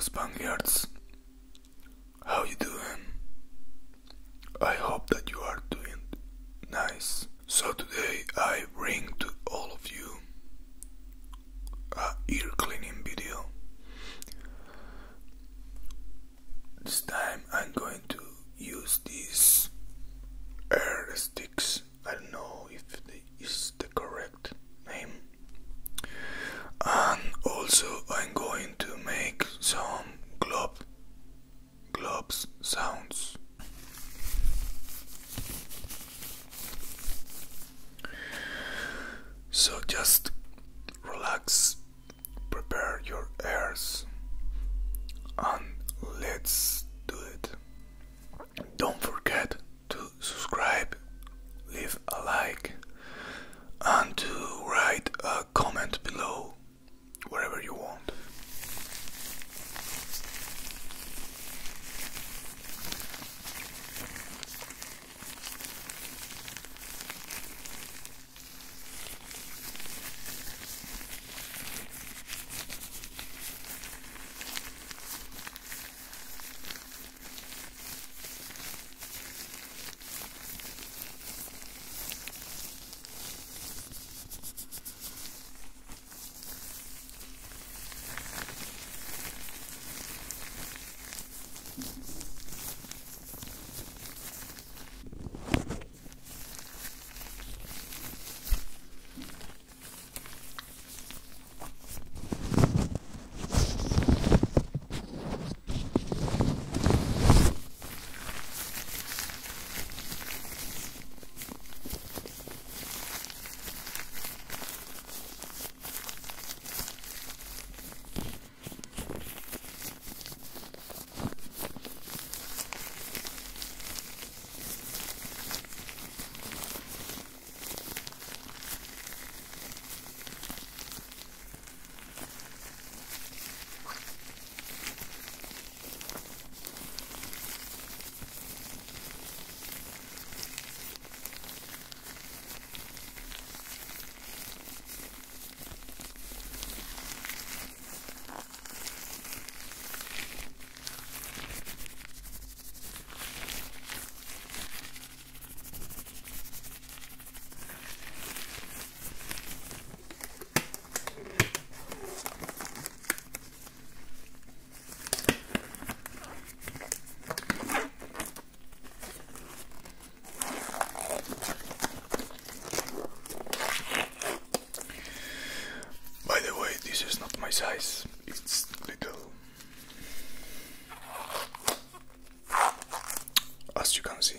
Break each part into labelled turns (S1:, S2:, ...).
S1: Spaniards, how you doing? I hope that you are doing nice. So today I bring to all of you a ear cleaning video. This time I'm going to use these air sticks. I don't know if is the correct name. And also I'm going to make some gloves sounds. So just relax, prepare your ears, and let's do it. Don't forget to subscribe, leave a like, and to write a comment below wherever you want. By the way, this is not my size, it's little. As you can see.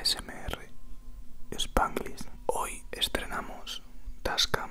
S1: ASMR Spanglish. Hoy estrenamos Tascam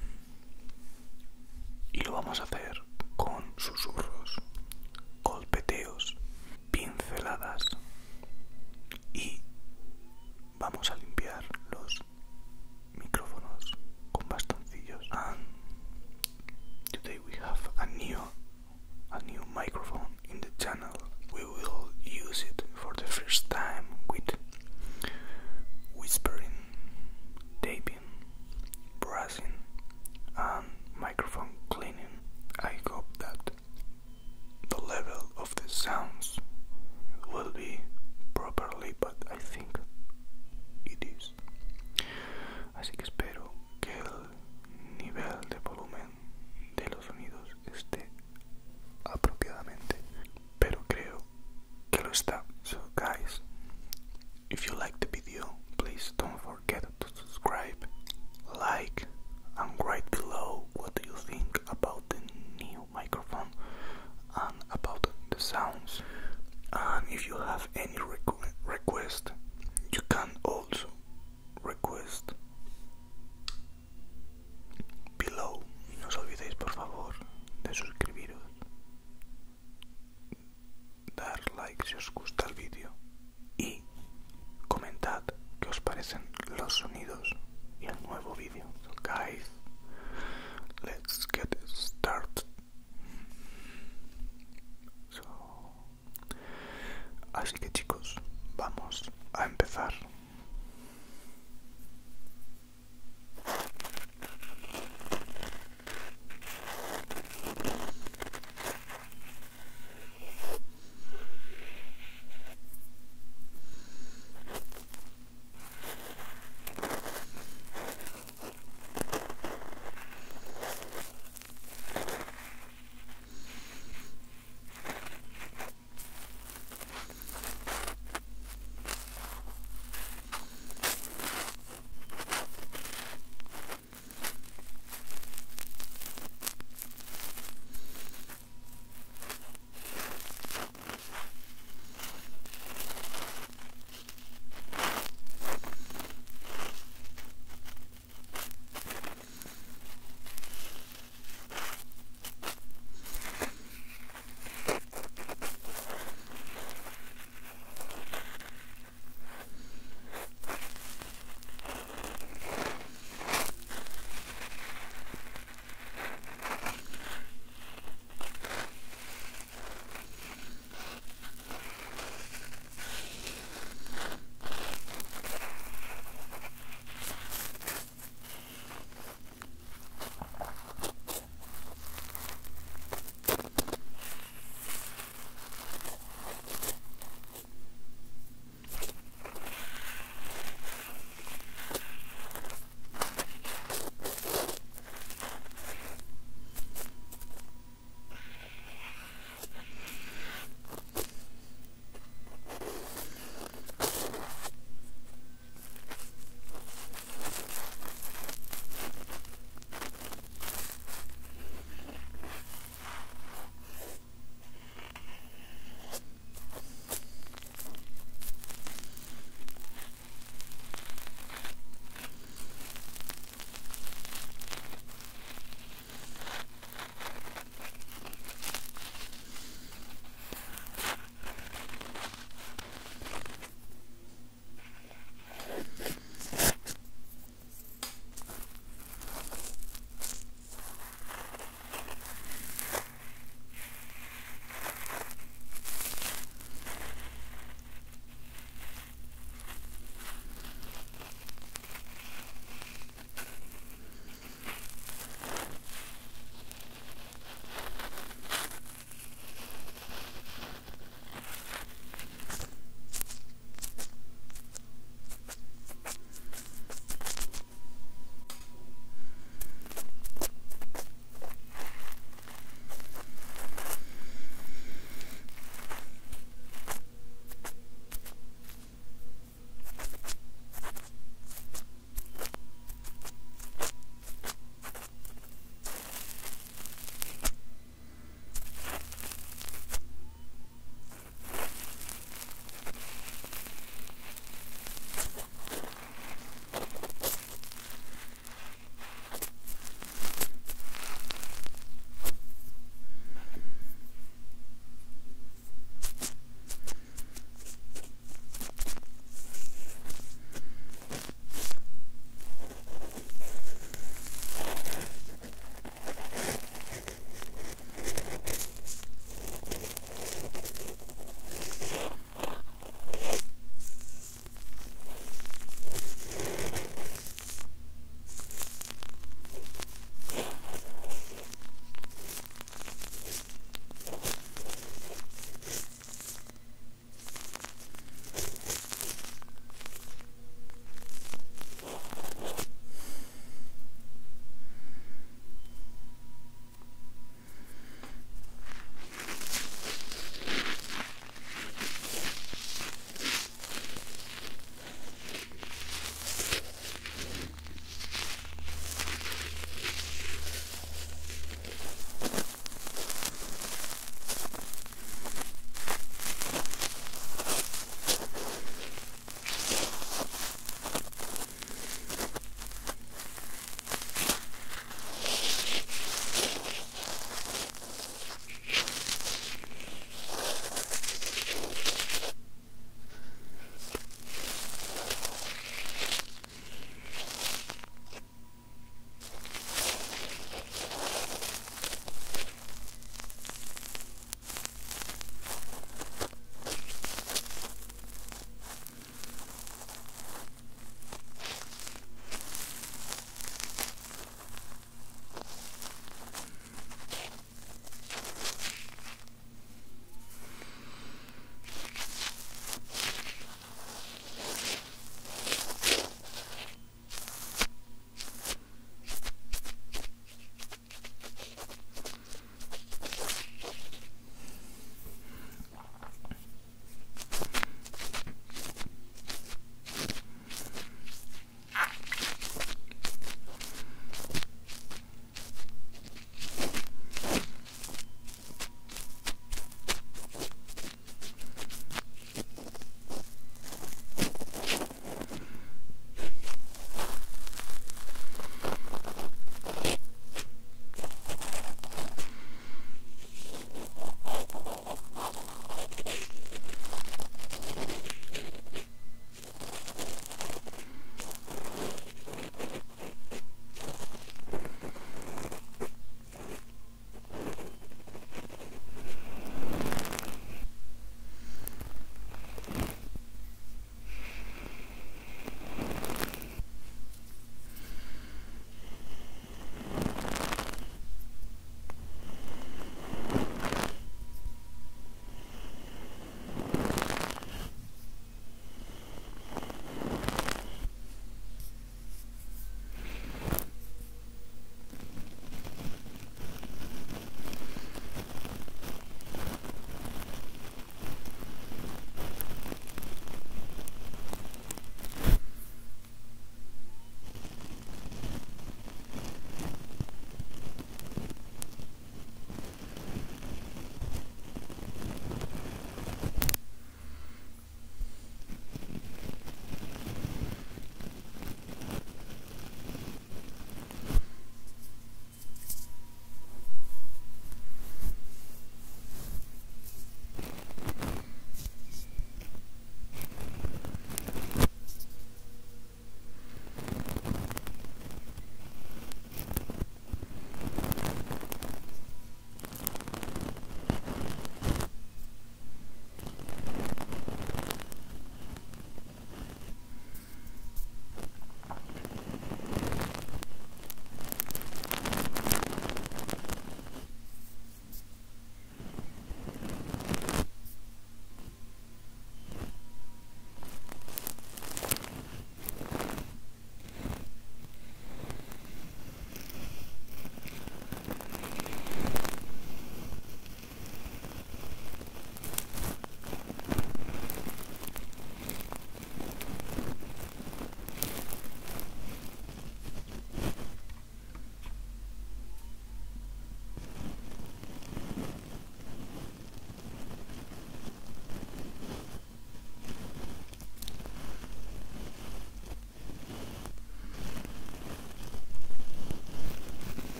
S1: y lo vamos a hacer con susurros, golpeteos, pinceladas y vamos a limpiar los micrófonos con bastoncillos. And today we have a new microphone in the channel. We will use it for the first time with whispering, taping, brushing and microphone cleaning. I hope that the level of the sounds will be properly, but I think it is. Así que espero que el nivel de volumen de los sonidos esté apropiadamente, pero creo que lo está. So guys, if you like the video, please don't forget to subscribe, like and write below what do you think about the new microphone and about the sounds. And if you have any request, you can also request below. Y no os olvidéis por favor de suscribiros, dar like si os gusta el vídeo y comentad qué os parecen los sonidos y el nuevo vídeo. So guys, let's get started. Así que chicos, vamos a empezar.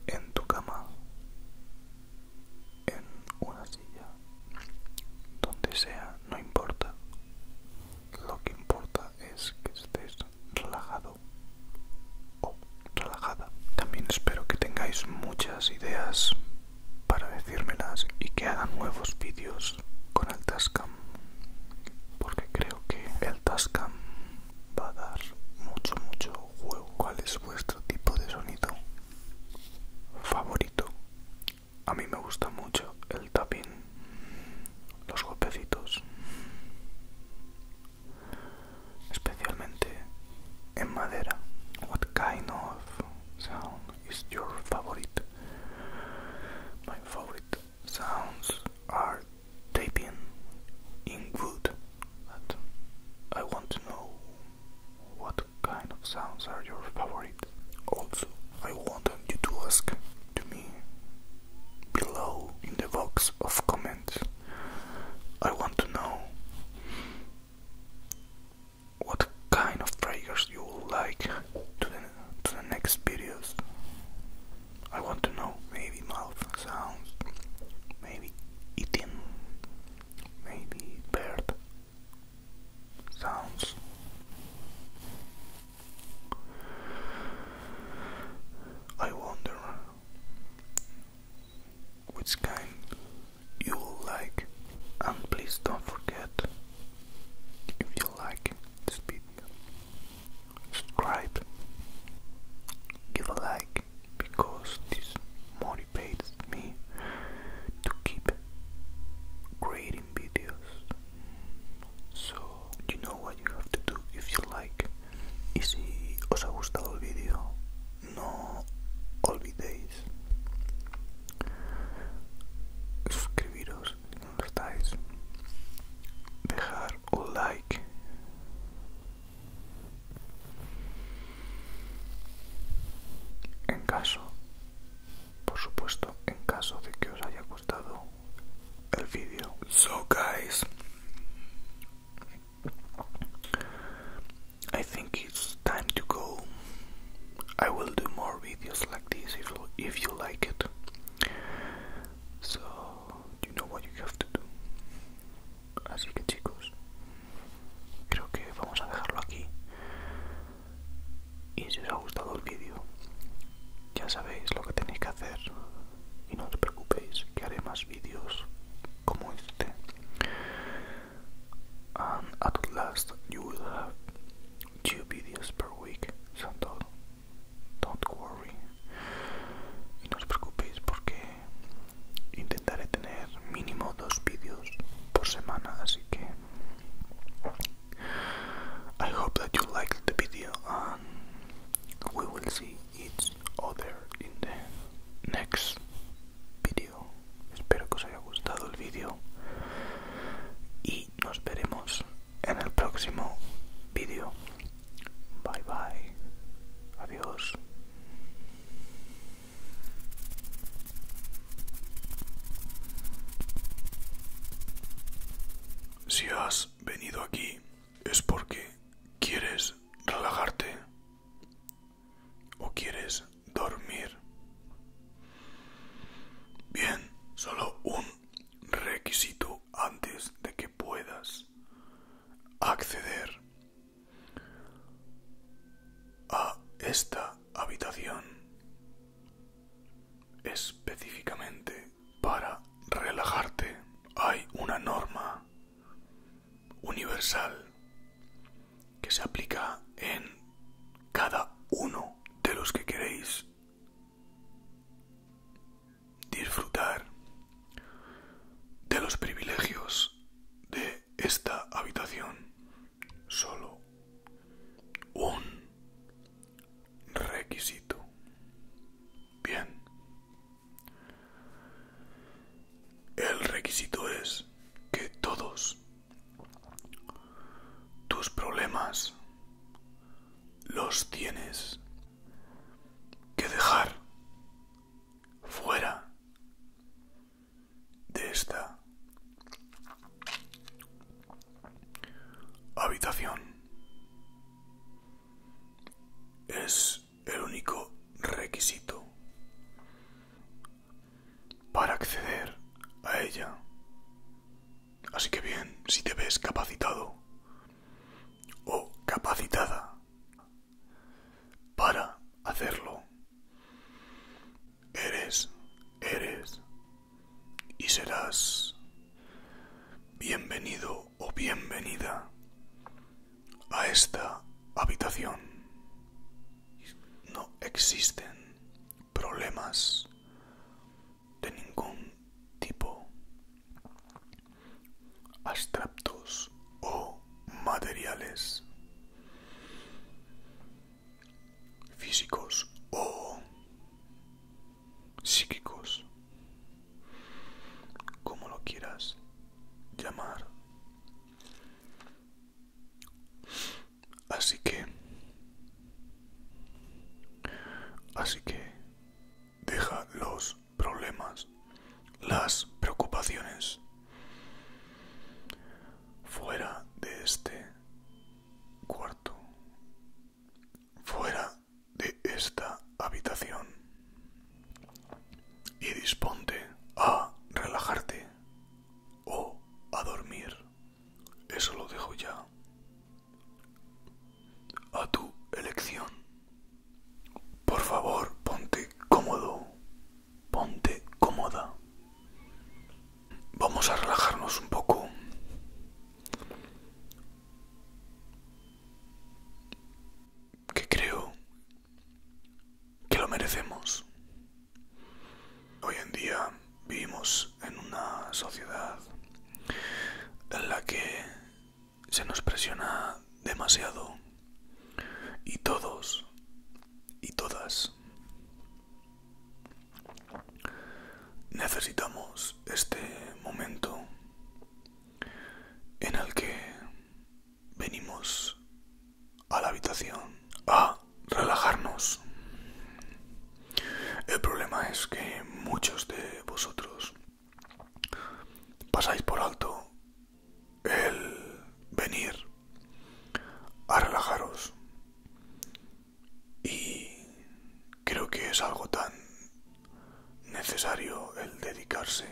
S2: en tu cama, en una silla, donde sea, no importa. Lo que importa es que estés relajado o relajada. También espero que tengáis muchas ideas para decírmelas y que hagan nuevos vídeos con el Tascam, porque creo que el Tascam va a dar mucho juego. ¿Cuál es vuestro tipo de sonido favorito? A mí me gusta mucho el tapping, los golpecitos, especialmente en madera. What kind of sound is your favorite? My favorite sounds are tapping in wood, but I want to know what kind of sounds are your favorite. Also, I want you to ask to me below in the box of comments. I want to know what kind of triggers you would like to the next videos. I want to know maybe mouth sounds, maybe eating, maybe bird sounds. I wonder which kind you will like, and please don't forget, if you like this video, subscribe, give a like, because this motivates me to keep creating videos. So you know what you have to do if you like. Y si os ha gustado el vídeo, no olvidéis suscribiros si no lo estáis, dejar un like, en caso, por supuesto, en caso de que os haya gustado el vídeo. So guys, I think it's time to go. I will do more videos like this if you like it. So you know what you have to do. Así que chicos, creo que vamos a dejarlo aquí. Y si os ha gustado el vídeo, ya sabéis lo que tenéis que hacer. Y no os preocupéis, que haré más vídeos como este. And at last you will have 2 videos per week. So don't worry. Y no os preocupéis porque intentaré tener mínimo 2 vídeos por semana, así que I hope that you liked the video, and we will see each other in the next video. Espero que os haya gustado el vídeo y nos veremos en el próximo vídeo. Bye bye. Adiós.
S1: Si has venido aquí es porque quieres relajarte o quieres dormir. Bien, solo un requisito antes de que puedas acceder a esta habitación específicamente para relajarte. Hay una norma universal que se aplica en cada uno de los que queréis disfrutar de los privilegios de esta habitación. Solo un requisito. Bien. El requisito es que todos tus problemas los tienes que dejar fuera de esta habitación. Es el único requisito capacitado o capacitada para hacerlo. Eres y serás bienvenido o bienvenida a esta habitación. No existen problemas de ningún tipo, abstractos o materiales, físicos o psíquicos, como lo quieras llamar. Así que deja los problemas, las preocupaciones fuera de este cuarto, fuera de esta habitación, y disponte a relajarte o a dormir. Eso lo dejo ya a tu elección. Por favor, ponte cómodo, ponte cómoda. Vamos a relajarnos un poco. Que creo que lo merecemos. Hoy en día vivimos en una sociedad en la que se nos presiona demasiado, y todos y todas necesitamos este momento en el que venimos a la habitación a relajarnos. El problema es que muchos de vosotros pasáis por alto el venir a relajaros, y creo que es algo tan necesario el dedicarse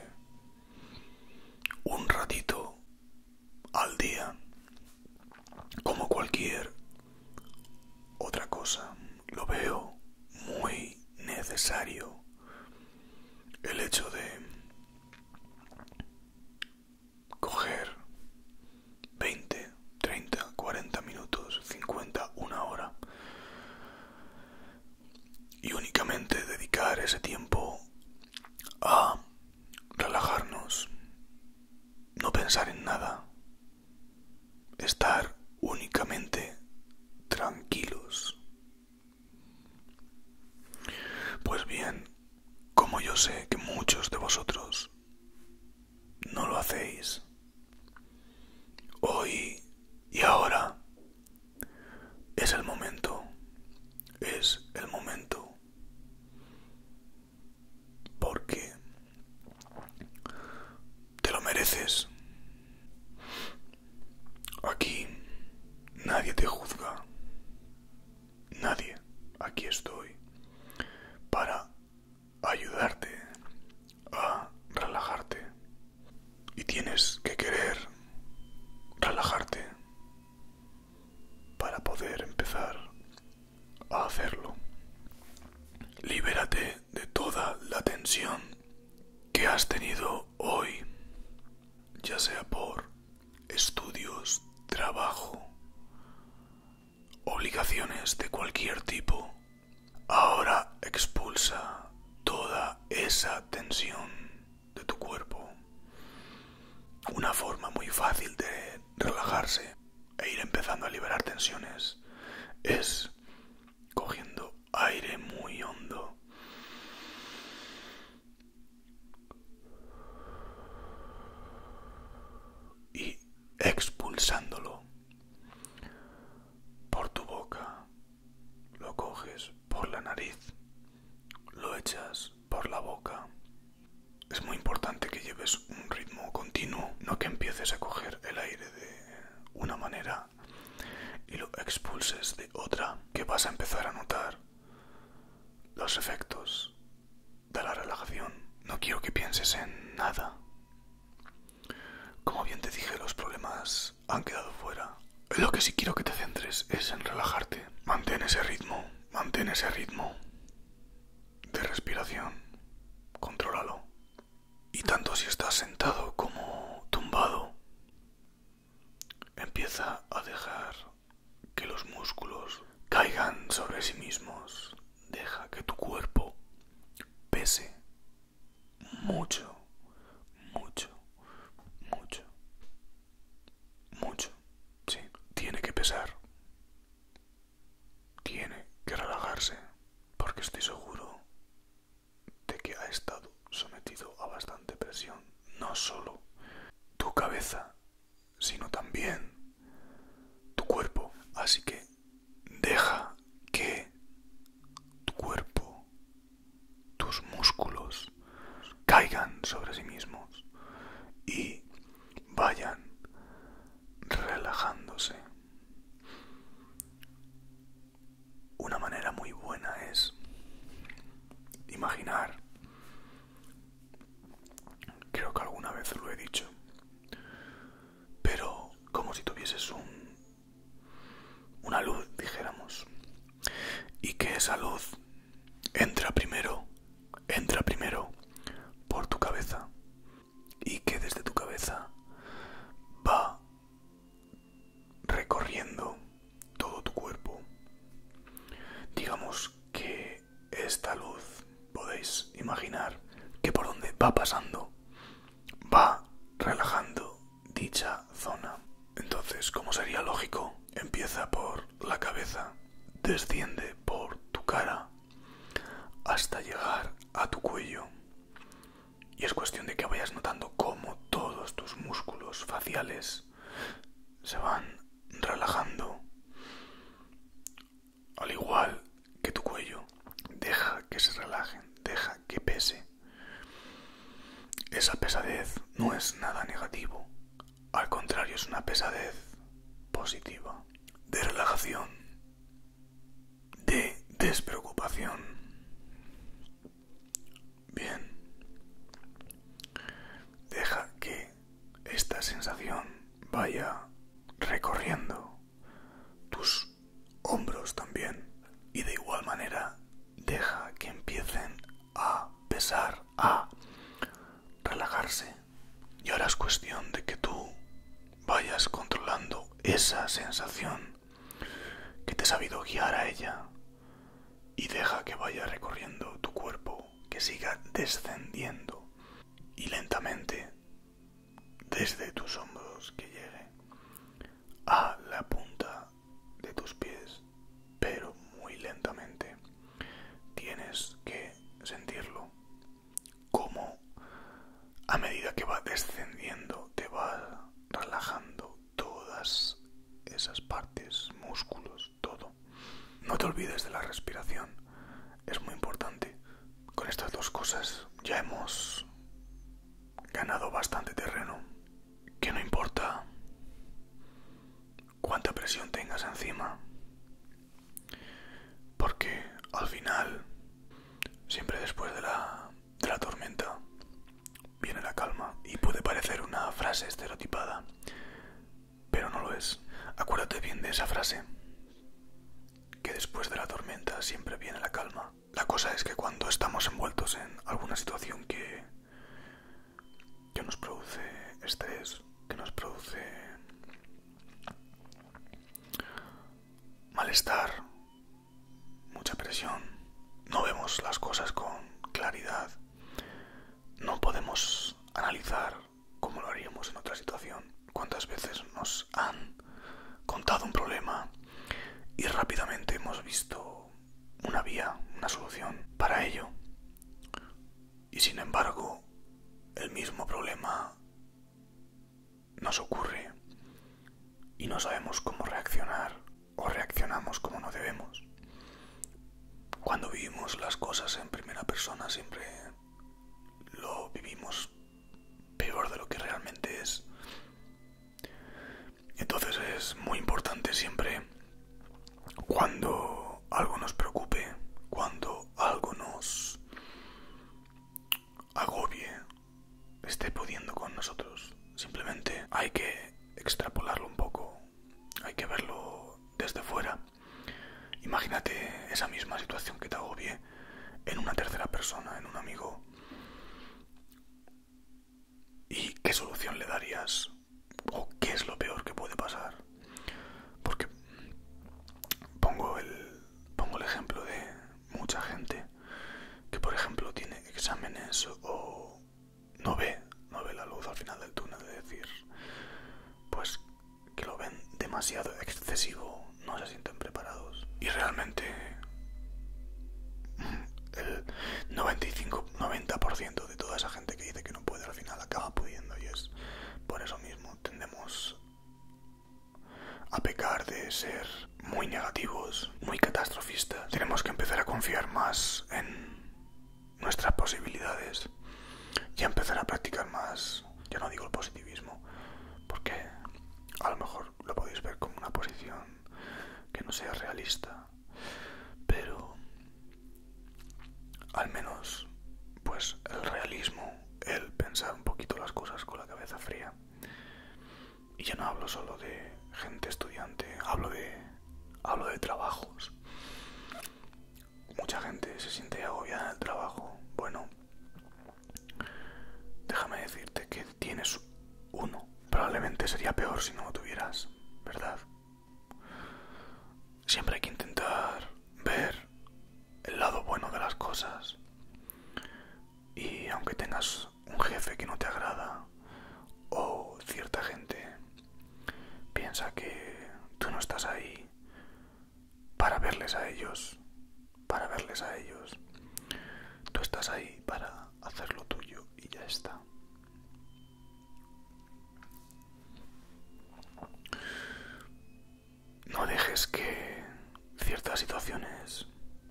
S1: un ratito al día como cualquier otra cosa. Lo veo muy necesario el hecho de coger 20, 30, 40 minutos, 50, una hora, y únicamente dedicar ese tiempo a relajarnos, no pensar en nada, estar únicamente tranquilos. Pues bien, como yo sé que muchos de vosotros no lo hacéis, hoy y ahora es el momento, porque te lo mereces. Aquí nadie te juzga, nadie. Aquí estoy para ayudarte a relajarte, y tienes que querer relajarte para poder empezar a hacerlo. Libérate de toda la tensión que has tenido hoy, ya sea por estudios, trabajo, obligaciones de cualquier tipo. Ahora expulsa toda esa tensión de tu cuerpo. Una forma muy fácil de relajarse e ir empezando a liberar tensiones es cogiendo aire muy hondo y expulsándolo por tu boca. Lo coges por la nariz, lo echas por la boca. Es muy importante que lleves un ritmo continuo, no que empieces a coger el aire de una manera y lo expulses de otra, que vas a empezar a notar los efectos de la relajación. No quiero que pienses en nada. Como bien te dije, los problemas han quedado fuera. Lo que sí quiero que te centres es en relajarte. Mantén ese ritmo de respiración. Contrólalo. Y tanto si estás sentado como tumbado, empieza a dejar que los músculos caigan sobre sí mismos. Deja que tu cuerpo pese mucho, mucho, mucho, mucho. Sí, tiene que pesar. Tiene que relajarse, porque estoy seguro de que ha estado sometido a bastante presión. No solo tu cabeza, sino también tu cuerpo. Así que deja que tu cuerpo, tus músculos, caigan sobre sí mismos y vayan relajándose. Una manera muy buena es imaginar, creo que alguna vez lo he dicho, pero como si tuvieses una luz, dijéramos, y que esa luz entra primero por tu cabeza, y que desde tu cabeza va recorriendo todo tu cuerpo. Digamos que esta luz, podéis imaginar que por donde va pasando, va relajando dicha zona. Entonces, como sería lógico, empieza por la cabeza, desciende por tu cara hasta llegar a tu cuello. Y es cuestión de que vayas notando cómo todos tus músculos faciales se van relajando, al igual que tu cuello. Deja que se relajen, deja que pese. Esa pesadez no es nada negativo, al contrario, es una pesadez positiva, de relajación, de despreocupación. Bien, deja que esta sensación vaya recorriendo tus hombros también, y de igual manera deja que empiecen a pesar, a relajarse. Y ahora es cuestión de que tú vayas controlando esa sensación, que te has sabido guiar a ella, y deja que vaya recorriendo tu cuerpo, que siga descendiendo, y lentamente desde tus hombros que llegue a la punta de tus pies, pero muy lentamente. Tienes que sentirlo, como a medida que va descendiendo te va relajando todas esas partes, músculos, todo. No te olvides de la respiración, es muy importante. Con estas dos cosas ya hemos ganado bastante terreno. Que no importa cuánta presión tengas encima, porque al final, siempre después de la tormenta, viene la calma. Y puede parecer una frase estereotipada, pero no lo es. Acuérdate bien de esa frase, que después de la tormenta siempre viene la calma. La cosa es que cuando estamos envueltos en alguna situación que nos produce estrés, que nos produce malestar, mucha presión, no vemos las cosas con claridad, no podemos analizar como lo haríamos en otra situación. ¿Cuántas veces nos han contado un problema y rápidamente hemos visto una vía, una solución para ello? Y sin embargo, el mismo problema nos ocurre y no sabemos cómo reaccionar, o reaccionamos como no debemos. Cuando vivimos las cosas en primera persona siempre lo vivimos peor de lo que realmente es. Entonces es muy importante siempre, cuando algo nos preocupe, cuando algo nos agobie, esté pudiendo con nosotros, simplemente hay que extrapolarlo un poco.
S2: ¿qué solución le darías? ¿O qué es lo peor que puede pasar? Porque pongo el ejemplo de mucha gente que, por ejemplo, tiene exámenes o no ve la luz al final del túnel, de decir, pues que lo ven demasiado excesivo, no se sienten preparados. Y realmente el 95-90% de toda esa gente que dice que no puede al final acaba pudiendo, y es por eso mismo tendemos a pecar de ser muy negativos, muy catastrofistas. Tenemos que empezar a confiar más en nuestras posibilidades y a empezar a practicar más, ya no digo el positivismo, porque a lo mejor lo podéis ver como una posición que no sea realista, pero al menos pues el realismo, el pensar un poquito las cosas con la cabeza fría. Y ya no hablo solo de gente estudiante, hablo de trabajos. Mucha gente se siente agobiada en el trabajo. Bueno, déjame decirte que tienes uno. Probablemente sería peor si no lo tuvieras, ¿verdad? Siempre hay que intentar ver el lado bueno de las cosas. Y aunque tengas un jefe que no te agrada, o cierta gente piensa que tú no estás ahí para verles a ellos, tú estás ahí para hacer lo tuyo y ya está. No dejes que ciertas situaciones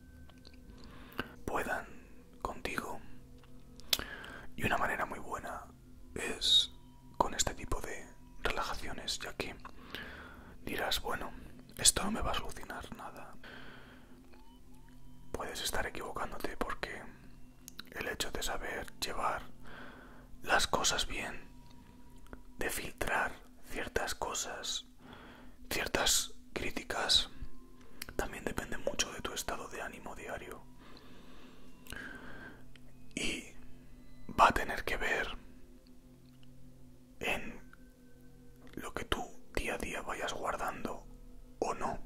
S2: puedan contigo, y una manera muy buena es con este tipo de relajaciones, ya que dirás, bueno, esto no me va a solucionar nada. Puedes estar equivocándote, porque el hecho de saber llevar las cosas bien, de filtrar ciertas cosas, ciertas críticas, también depende mucho de tu estado de ánimo diario. Y va a tener que ver en lo que tú día a día vayas guardando o no.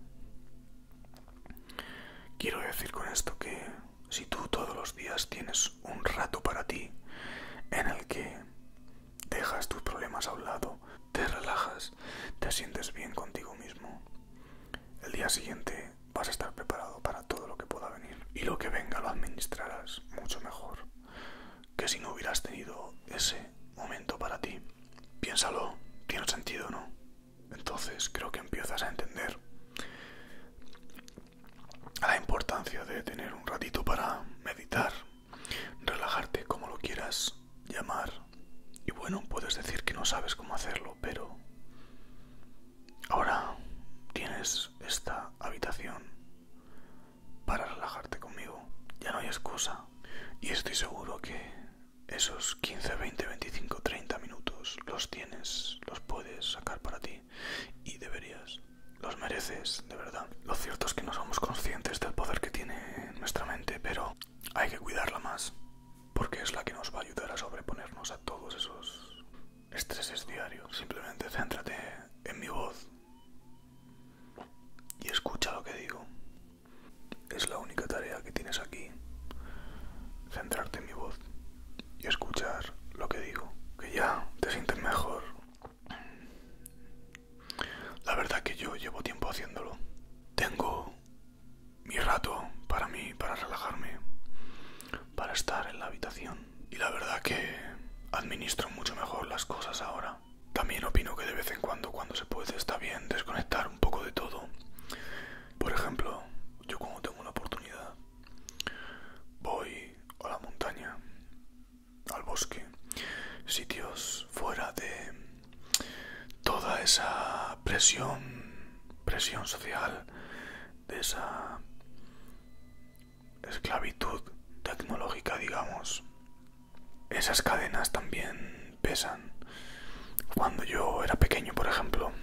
S2: Quiero decir con esto que si tú todos los días tienes un rato para ti en el que dejas tus problemas a un lado, te relajas, te sientes bien contigo mismo, el día siguiente vas a estar preparado para todo lo que pueda venir, y lo que venga lo administrarás mucho mejor que si no hubieras tenido ese momento para ti. Piénsalo, tiene sentido, ¿no? Entonces creo que empiezas a entender la importancia de tener un ratito para meditar, relajarte, como lo quieras llamar. Y bueno, puedes decir que no sabes cómo hacerlo, pero ahora tienes esta habitación para relajarte conmigo. Ya no hay excusa. Y estoy seguro que esos 15, 20, 25, 30 minutos los tienes, los puedes sacar para ti, y deberías. Los mereces, de verdad. Lo cierto es que no somos conscientes del poder que tiene nuestra mente, pero hay que cuidarla más, porque es la que nos va a ayudar a sobreponernos a todos esos estreses diarios. Simplemente céntrate en mi voz y escucha lo que digo. Es la única tarea que tienes aquí: centrarte en mi voz y escuchar lo que digo. Que ya te sientes mejor. La verdad que yo llevo tiempo haciéndolo. Tengo mi rato para mí, para relajarme, para estar en la habitación. Y la verdad que administro mucho mejor las cosas ahora. También opino que de vez en cuando se puede, está bien desconectar un poco de todo. Por ejemplo, yo cuando tengo una oportunidad voy a la montaña, al bosque, sitios fuera de toda esa presión social, de esa esclavitud tecnológica, digamos. Esas cadenas también pesan. Cuando yo era pequeño, por ejemplo,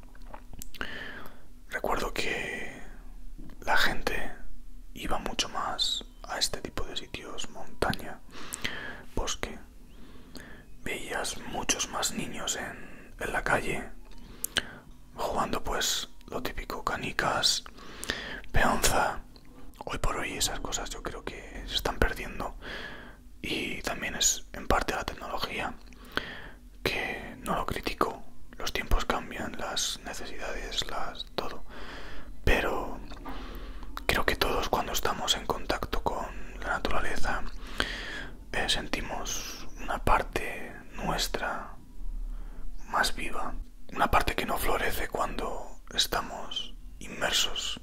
S2: recuerdo que la gente iba mucho más a este tipo de sitios, montaña, bosque. Veías muchos más niños en la calle jugando pues lo típico, canicas, peonza. Hoy por hoy esas cosas yo creo que se están perdiendo y también es en parte la tecnología, que no lo critico, los tiempos cambian, las necesidades, todo, pero creo que todos cuando estamos en contacto con la naturaleza sentimos una parte nuestra más viva, una parte que no florece cuando estamos inmersos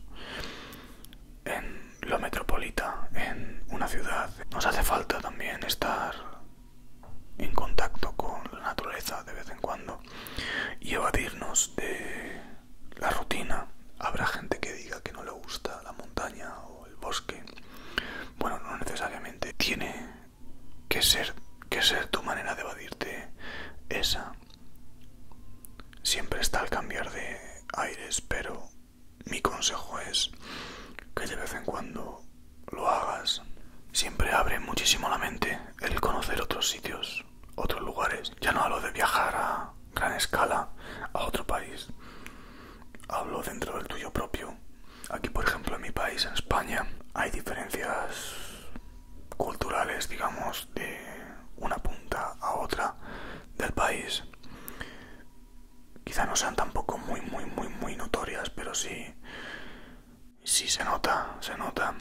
S2: en lo metropolita, en una ciudad. Nos hace falta también estar en contacto con la naturaleza de vez en cuando y evadirnos de la rutina. Habrá gente que diga que no le gusta la montaña o el bosque. Bueno, no necesariamente tiene que ser tu manera de evadirte esa. Siempre está el cambiar de aires, pero mi consejo es que de vez en cuando lo hagas. Siempre abre muchísimo la mente el conocer otros sitios, otros lugares. Ya no hablo de viajar a gran escala a otro país, hablo dentro del tuyo propio. Aquí, por ejemplo, en mi país, en España, hay diferencias culturales, digamos, de una punta a otra del país. Quizá no sean tampoco muy notorias, pero sí se nota, se nota.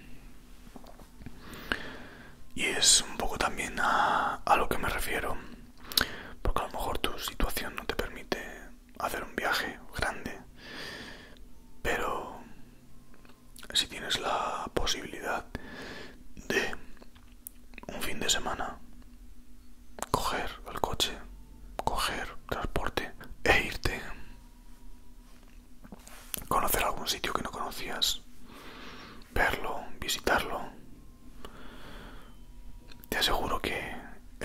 S2: Y es un poco también a lo que me refiero, porque a lo mejor tu situación no te permite hacer un viaje grande, pero si tienes la posibilidad de un fin de semana coger el coche, coger transporte e irte, conocer algún sitio que no conocías, verlo, visitarlo, te aseguro que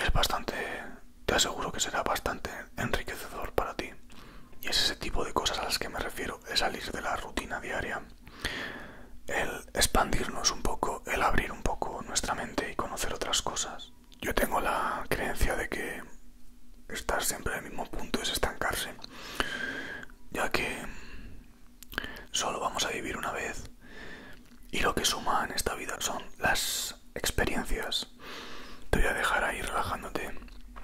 S2: será bastante enriquecedor para ti. Y es ese tipo de cosas a las que me refiero, el salir de la rutina diaria, el expandirnos un poco, el abrir un poco nuestra mente y conocer otras cosas. Yo tengo la creencia de que estar siempre en el mismo punto es estancarse, ya que solo vamos a vivir una vez y lo que suma en esta vida son las experiencias. Te voy a dejar ahí relajándote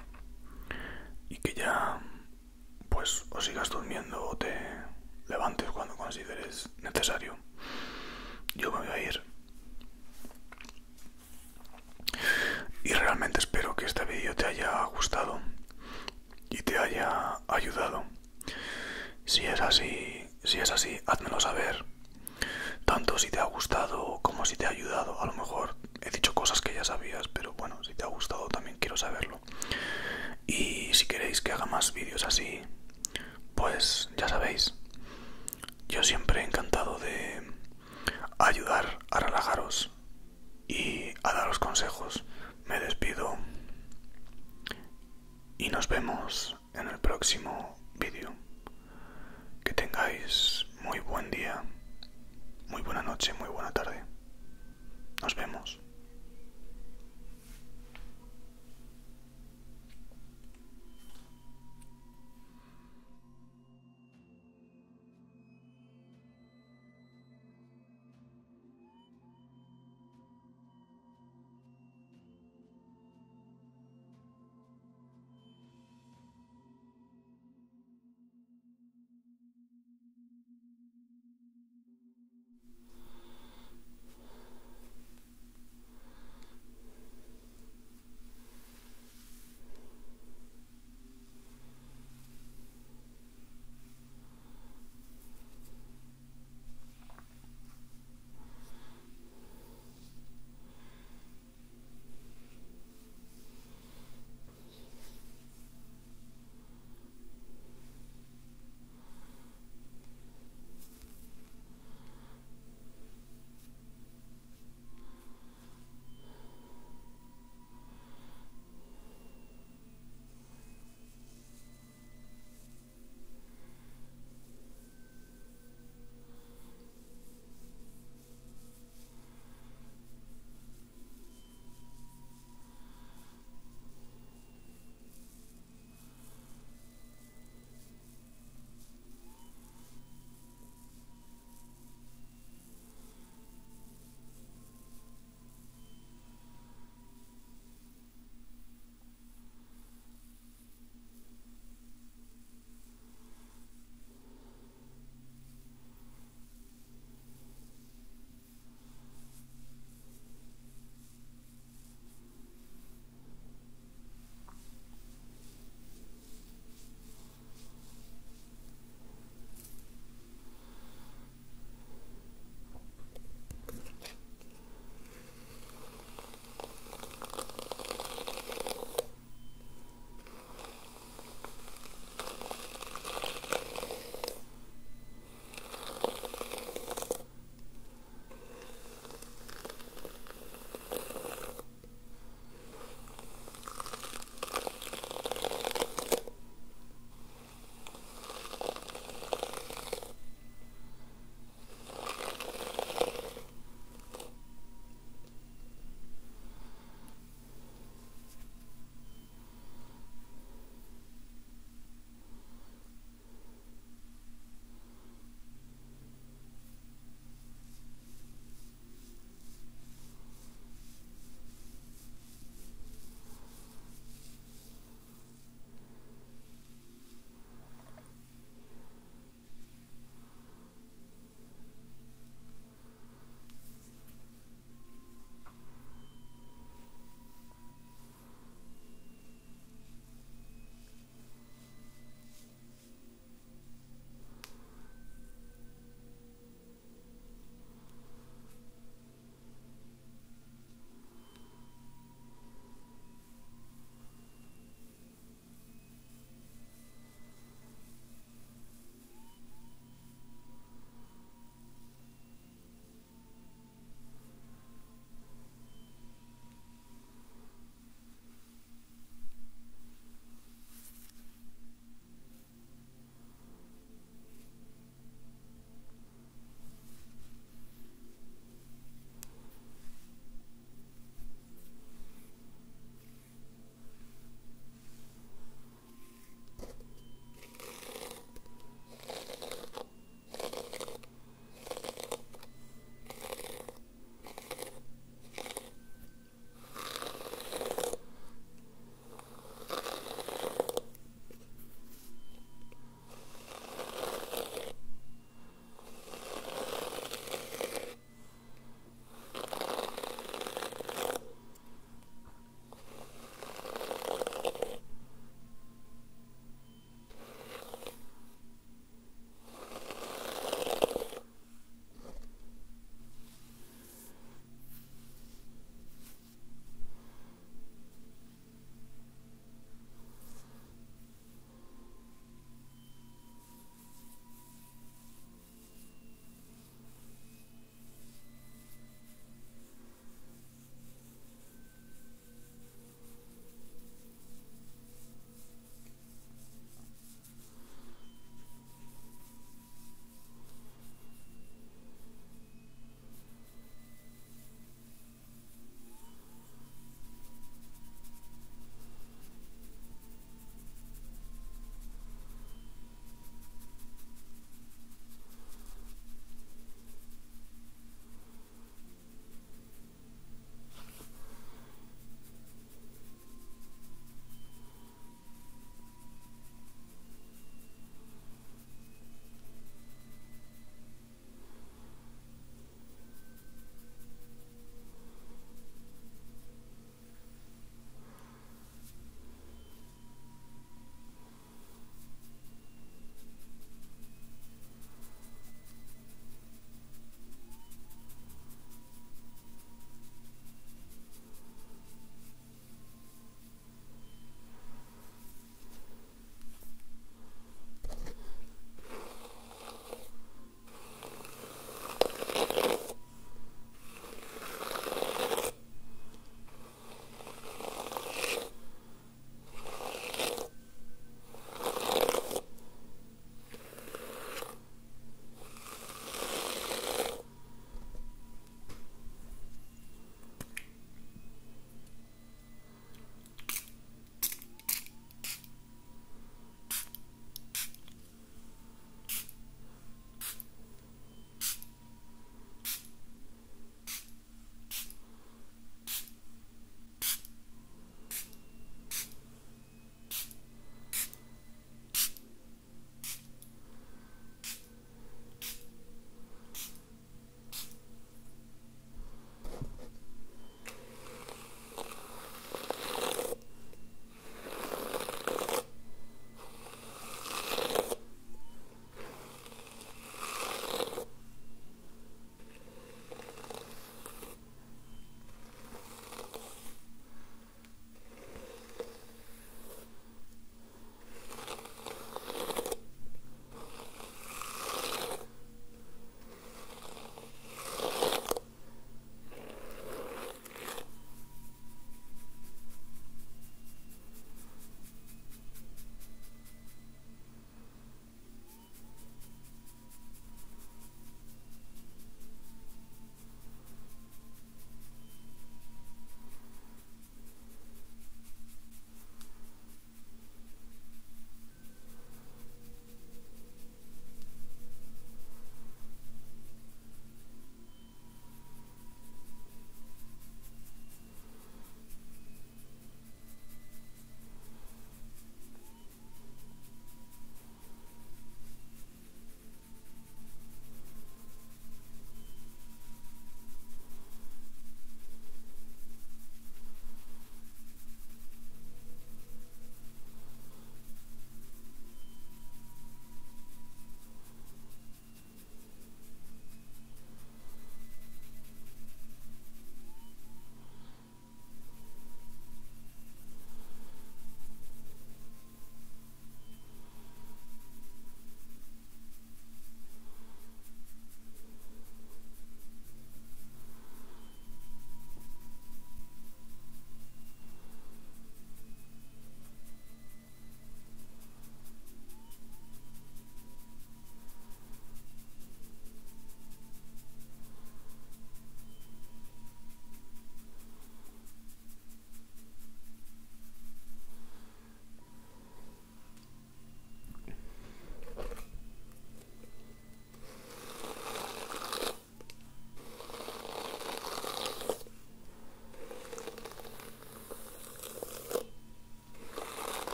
S2: y que ya pues o sigas durmiendo o te levantes cuando consideres necesario. Yo me voy a ir y realmente espero que este vídeo te haya gustado y te haya ayudado. Si es así, házmelo saber, tanto si te ha gustado como si te ha ayudado. A lo mejor he dicho cosas que ya sabías, pero bueno, si te ha gustado también quiero saberlo. Y si queréis que haga más vídeos así, pues ya sabéis, yo siempre encantado de ayudar a relajaros y a daros consejos. Me despido y nos vemos en el próximo vídeo. Que tengáis muy buen día, muy buena noche, muy buena tarde. Nos vemos.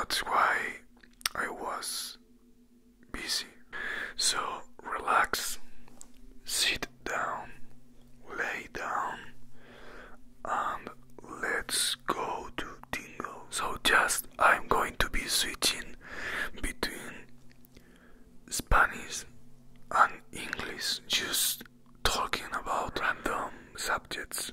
S1: That's why I was busy. So relax, sit down, lay down, and let's go to tingle. So just I'm going to be switching between Spanish and English, just talking about random subjects.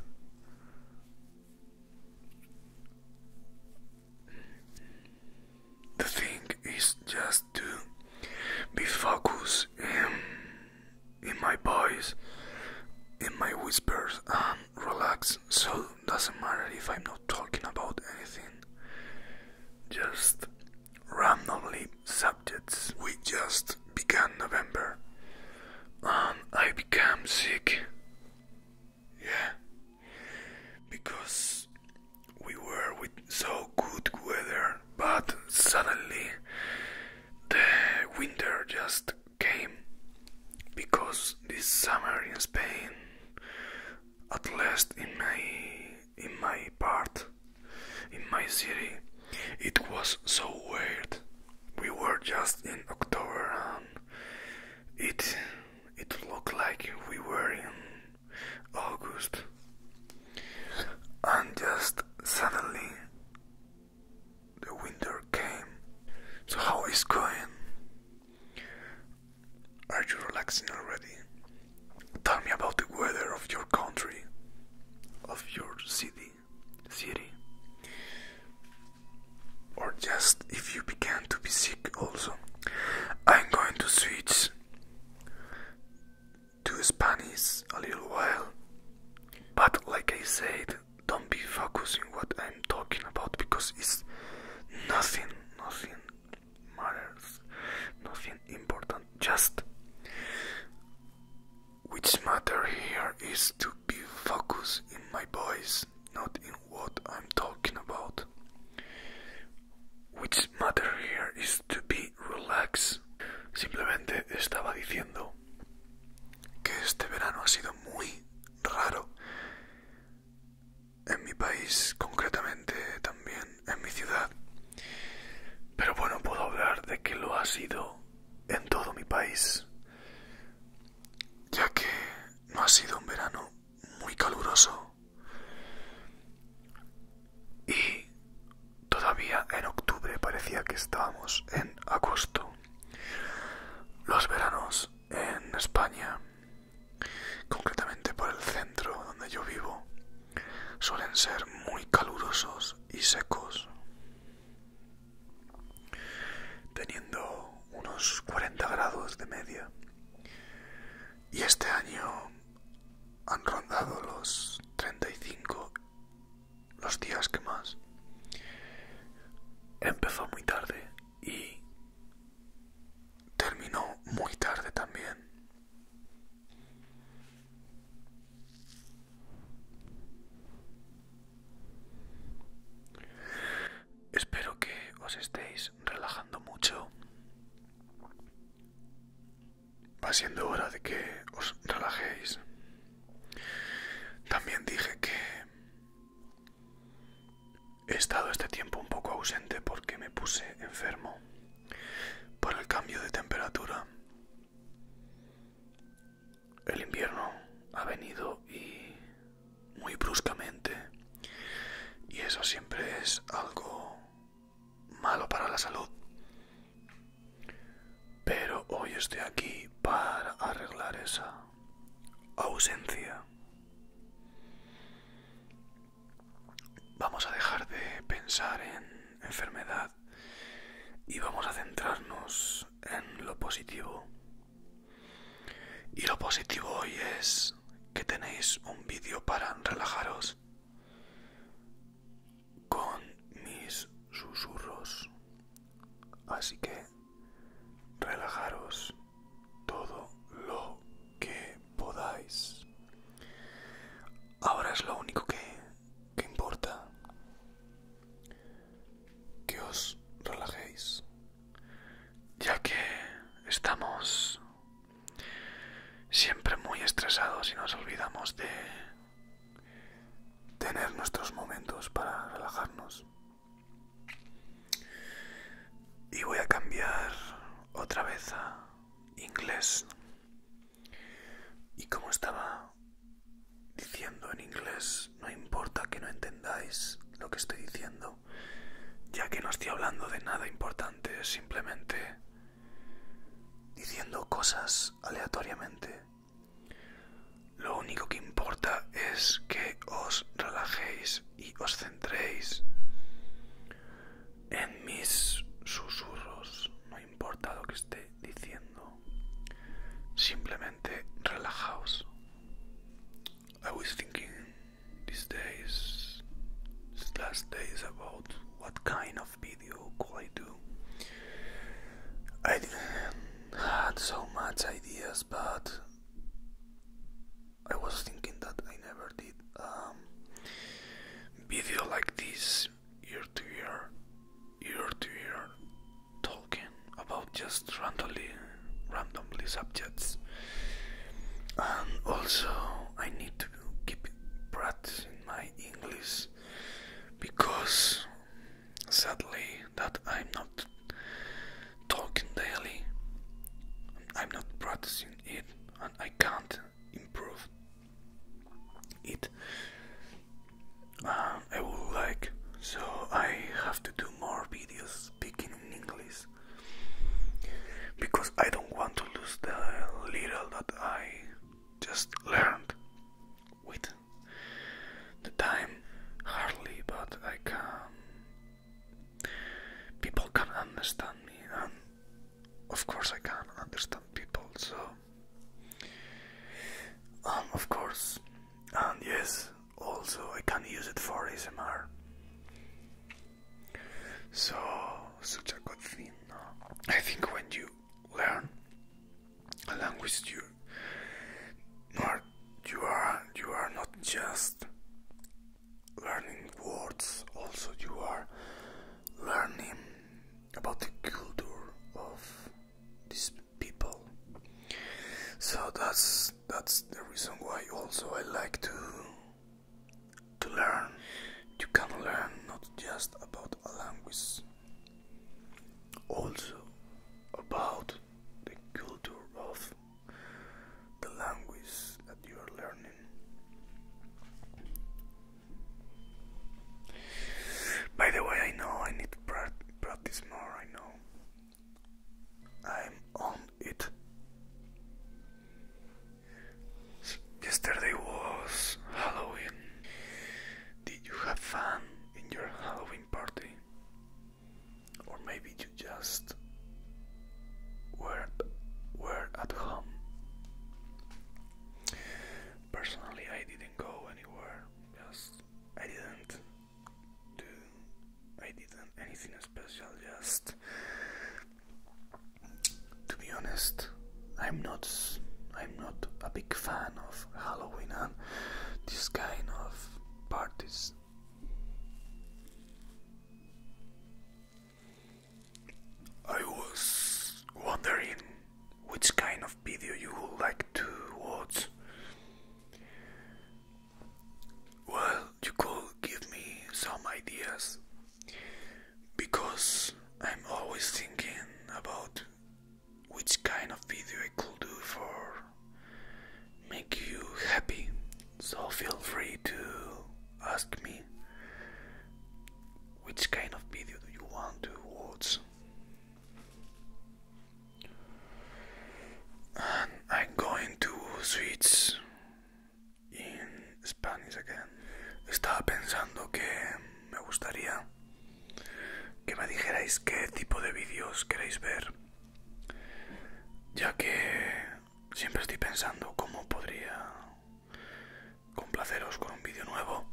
S1: The thing is just to be focused in my voice, in my whispers, and relax. So doesn't matter if I'm not talking about anything, just randomly subjects. We just began November and I became sick. Yeah, because we were with so good weather, but suddenly the winter just came. Because this summer in Spain, at least in my part, in my city, it was so weird. We were just in October and it looked like we were in August, and just suddenly the winter came. So how is going? Are you relaxing already? Tell me about the weather of your country, of your city, or just if you began to be sick also. I'm going to switch to Spanish a little while, but like I said, don't be focusing what I'm talking about, because it's nothing matters, nothing important. Just which matter here is to be focused in my voice, not in what I'm talking about. Which matter here is to be relaxed. Simplemente estaba diciendo que este verano ha sido muy raro en mi país, concretamente también en mi ciudad. Pero bueno, puedo hablar de que lo ha sido en todo mi país, ya que no ha sido un verano muy caluroso y todavía en octubre parecía que estábamos en agosto. Los veranos en España, concretamente por el centro donde yo vivo, suelen ser muy calurosos y secos, teniendo unos 40 grados de media. Y este año han rondado los 35 los días que más. Empezó muy tarde y terminó muy tarde también. Espero que os estéis relajando mucho. Va siendo hora de que os relajéis. También dije que he estado este tiempo un poco ausente porque me puse enfermo por el cambio de temperatura. El invierno ha venido y muy bruscamente, y eso siempre es algo malo para la salud. Pero hoy estoy aquí para arreglar esa ausencia. Vamos a dejar de pensar en enfermedad y vamos a centrarnos en lo positivo. Y lo positivo hoy es que tenéis un vídeo para relajaros con mis susurros. Así que relajaros todo lo que podáis.
S2: importante simplemente diciendo cosas aleatoriamente. Lo único que importa es que os relajéis y os centréis en mis susurros. No importa lo que esté diciendo, simplemente relajaos. I was thinking these last days about what kind of video could I do. I didn't had so much ideas, but I was thinking that I never did video like this, ear to ear, talking about just randomly subjects. And also I need to keep practicing my English, because sadly that I'm not talking daily, I'm not practicing it, and I can't improve it. I would like, so I have to do more videos speaking in English, because I don't want to lose the little that I just learned with the time. Hardly, but I can. People can understand me, and of course I can understand people, so of course. And yes, also I can use it for ASMR. So, such a good thing. I think when you learn a language, you are not just learning words, also you are learning about the culture of these people. So that's the reason why also I like to learn. You can learn not just about a language, also about the culture of the language that you are learning. By the way, I know I need to practice more, I know. I'm on it. Yesterday was Halloween. Did you have fun in your Halloween party? Or maybe you just were at home? Personally, I didn't go anywhere. I didn't anything special. Just to be honest, I'm not a big fan of Halloween and this kind of parties. I was wondering which kind of video you would like to watch. Well, you could give me some ideas, because I'm always thinking about which kind of video I could do for make you happy. So feel free to ask me which kind of video do you want to watch. And I'm going to switch in Spanish again. Estaba pensando que me gustaría que me dijerais qué tipo de vídeos queréis ver, ya que siempre estoy pensando cómo podría complaceros con un vídeo nuevo,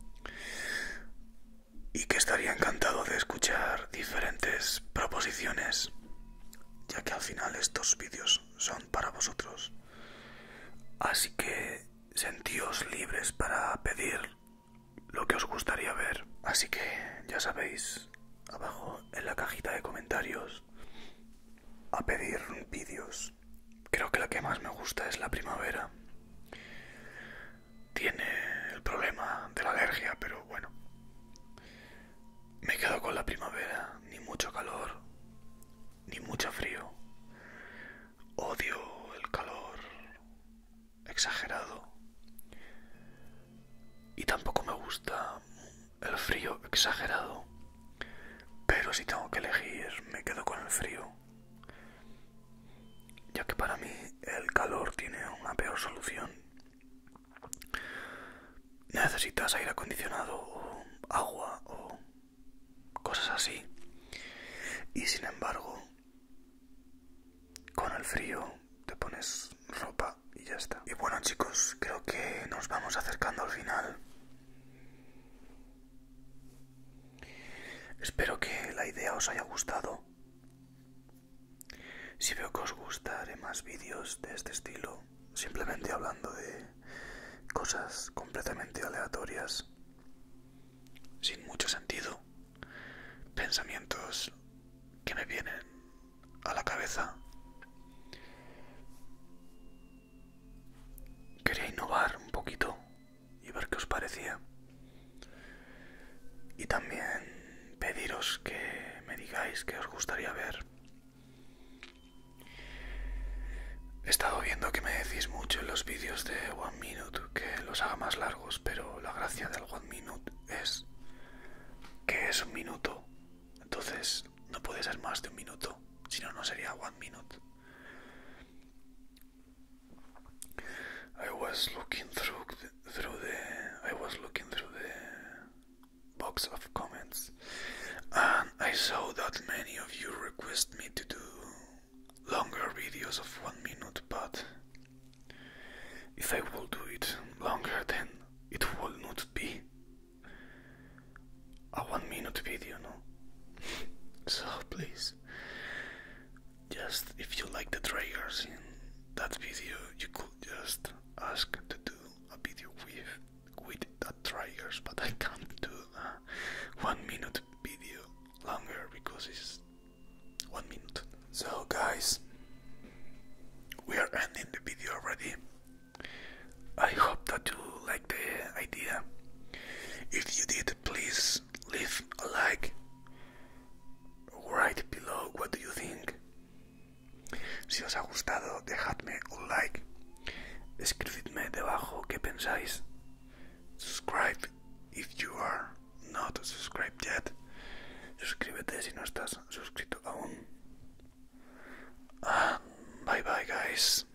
S2: y que estaría encantado de escuchar diferentes proposiciones, ya que al final estos vídeos son para vosotros. Así que sentíos libres para pedir lo que os gustaría ver. Así que ya sabéis, abajo en la cajita de comentarios, a pedir vídeos. Creo que la que más me gusta es la primavera. Tiene el problema de la alergia, pero bueno, me quedo con la primavera. Ni mucho calor, ni mucho frío. Odio el calor exagerado, y tampoco me gusta el frío exagerado. Pero si tengo que elegir, me el frío, ya que para mí el calor tiene una peor solución. Necesitas aire acondicionado o agua o cosas así, y sin embargo con el frío te pones ropa y ya está. Y bueno, chicos, creo que nos vamos acercando al final. Espero que la idea os haya gustado. Si veo que os gusta, haré más vídeos de este estilo, simplemente hablando de cosas completamente aleatorias, sin mucho sentido, pensamientos que me vienen a la cabeza. Quería innovar un poquito y ver qué os parecía. Y también pediros que me digáis qué os gustaría ver. He estado viendo que me decís mucho en los vídeos de One Minute que los haga más largos, pero la gracia del One Minute es que es un minuto. Entonces no puede ser más de un minuto, si no, no sería One Minute. I was looking through the box of comments, and I saw that many of you request me to do longer videos of 1 minute, but if I will do it longer, then it will not be a 1 minute video, no? So please, just if you like the triggers in that video, you could just ask to do a video with that triggers, but I can't do a 1 minute video longer because it's 1 minute. So guys, we are ending the video already. I hope that you like the idea. If you did, please leave a like. Write below what do you think. Si os ha gustado, dejadme un like. Escribidme debajo qué pensáis. Subscribe if you are not subscribed yet. Suscríbete si no estás suscrito aún. Bye bye guys.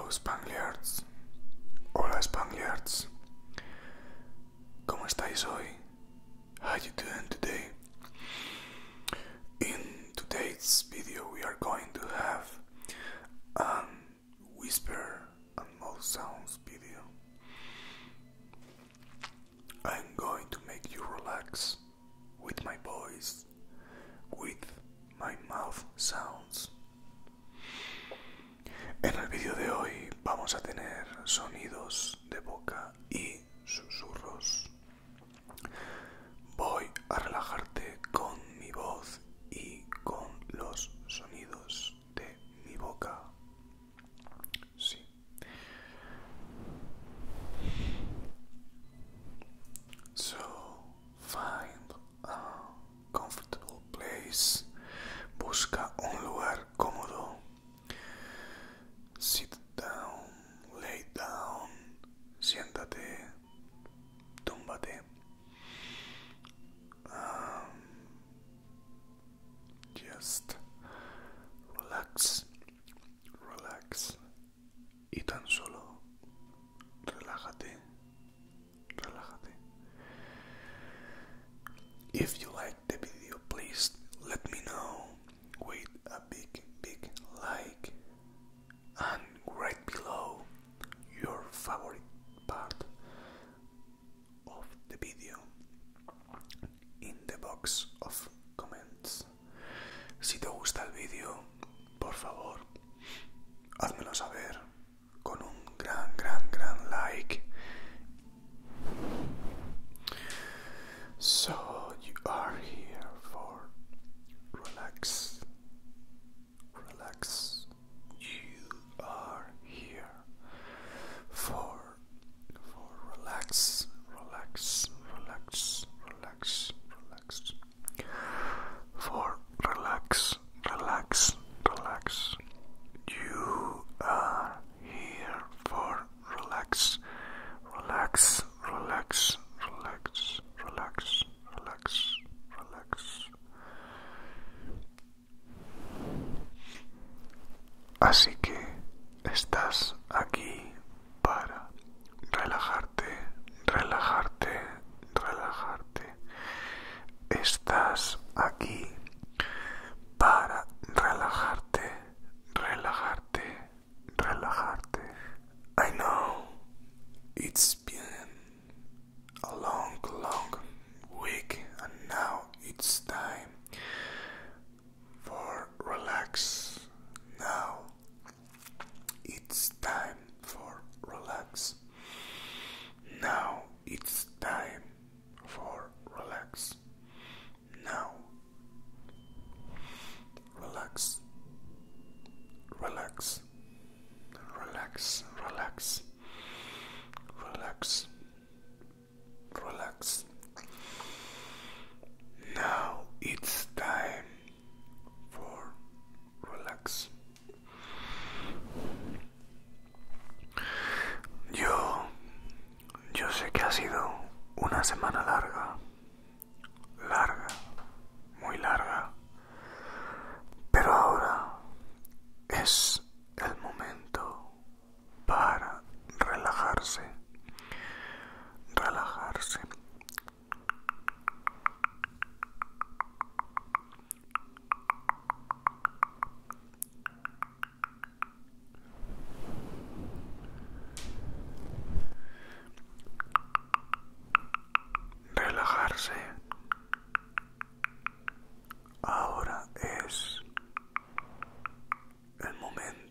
S1: Hello Spangliards. Hola Spangliards. ¿Cómo estáis hoy? How you doing today? In today's video we are going to have a whisper and mouth sounds video. I'm going to make you relax with my voice, with my mouth sounds. En el vídeo de hoy vamos a tener sonidos de boca y susurros. Voy a relajarte con mi voz y con los sonidos de mi boca. Sí. So, find a comfortable place. Busca un lugar cómodo. Sit down, lay down, siéntate, túmbate. Just relax, relax y tan solo relájate, relájate. If you like the video, please let me know with a big like. And right below your favorite part of the video in the box of comments. Si te gusta el vídeo, por favor, házmelo saber con un gran like. So you are here for relax, relax. You are here for relax, relax, relax, relax, relax. For relax, relax, relax. You are here for relax, relax, relax, relax, relax, relax, relax. Así que estás aquí para relajarte, relajarte, relajarte. Estás aquí para relajarte, relajarte, relajarte. I know it's been a long week and now it's time for relax. Now it's time for relax. Now it's time for relax. Now relax, relax, relax, relax, relax, relax. Now it's time for relax. Yo sé que ha sido una semana larga, muy larga, pero ahora es el momento para relajarse, relajarse. Relajarse. Ahora es el momento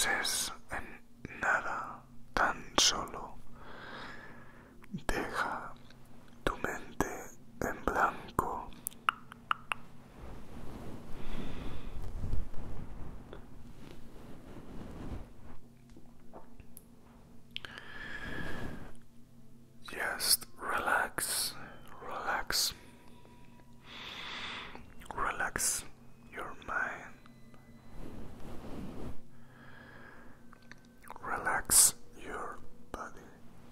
S2: pienses en nada, tan solo deja tu mente en blanco. Just relax, relax, relax your mind, relax your body,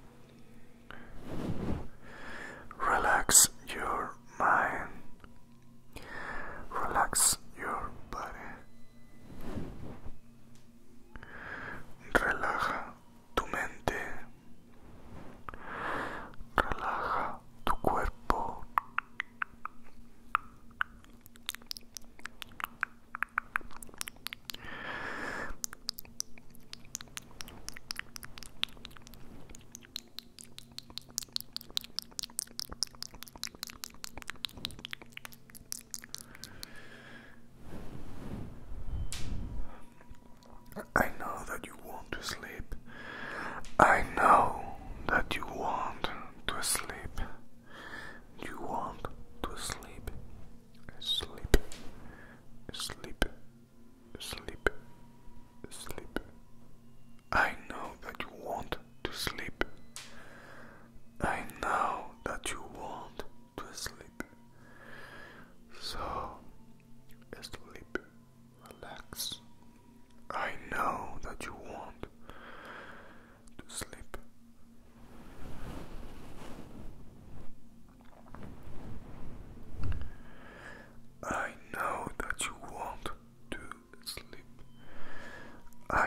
S2: relax your mind, relax your body, relaja tu mente, relaja tu cuerpo. I know that you want to sleep. I know that you want to sleep. You want to sleep. Sleep. Sleep. Sleep. Sleep. I know that you want to sleep. I know that you want to sleep. So, sleep. Relax. I know that you want to sleep. I know that you want to sleep.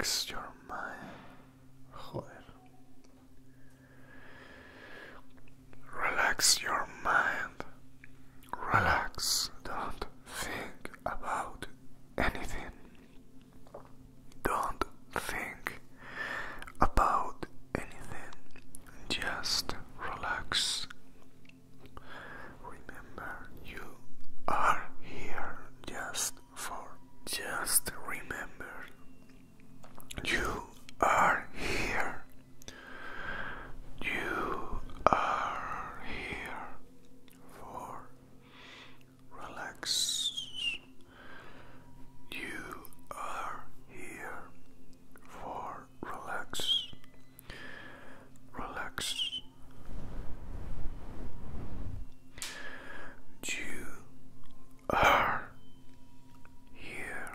S2: Relax your mind. Joder. Relax your mind. Relax. Don't think about anything. Don't think about anything. Just relax. Remember, you are here just remember. You are here. You are here for relax. You are here for relax. Relax. You are here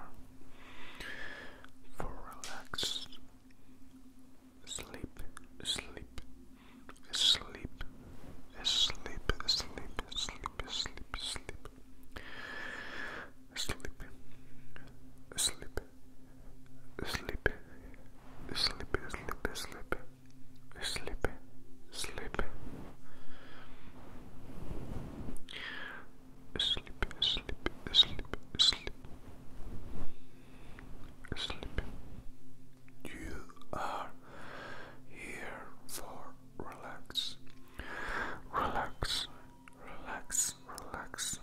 S2: for relax. Sleep, sleep, sleep, sleep, sleep, sleep, sleep, sleep, sleep, sleep, sleep, sleep, sleep, sleep, sleep, sleep. Sleep, sleep, sleep, sleep, sleep. You are here for relax. Relax, relax, relax.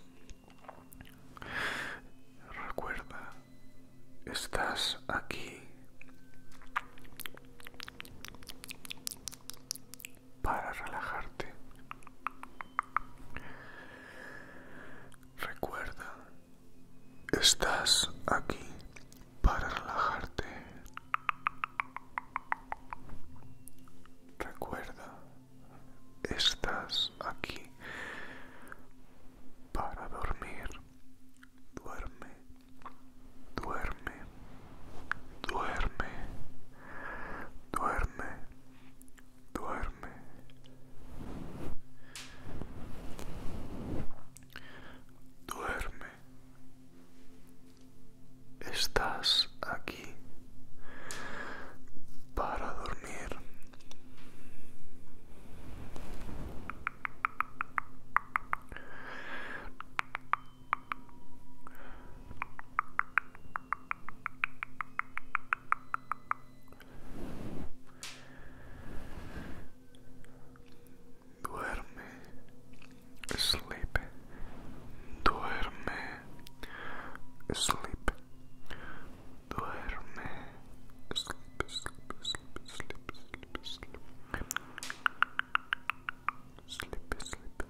S2: Recuerda, estás aquí para relajarte. Recuerda, estás aquí para relajarte. Recuerda, estás aquí para dormir. Duerme, duerme, duerme, duerme, duerme. Duerme. Estás aquí para dormir. Duerme. Sleep. Duerme. Sleep. Duerme. Sleep, sleep, sleep, sleep, sleep, sleep. Sleep, sleep.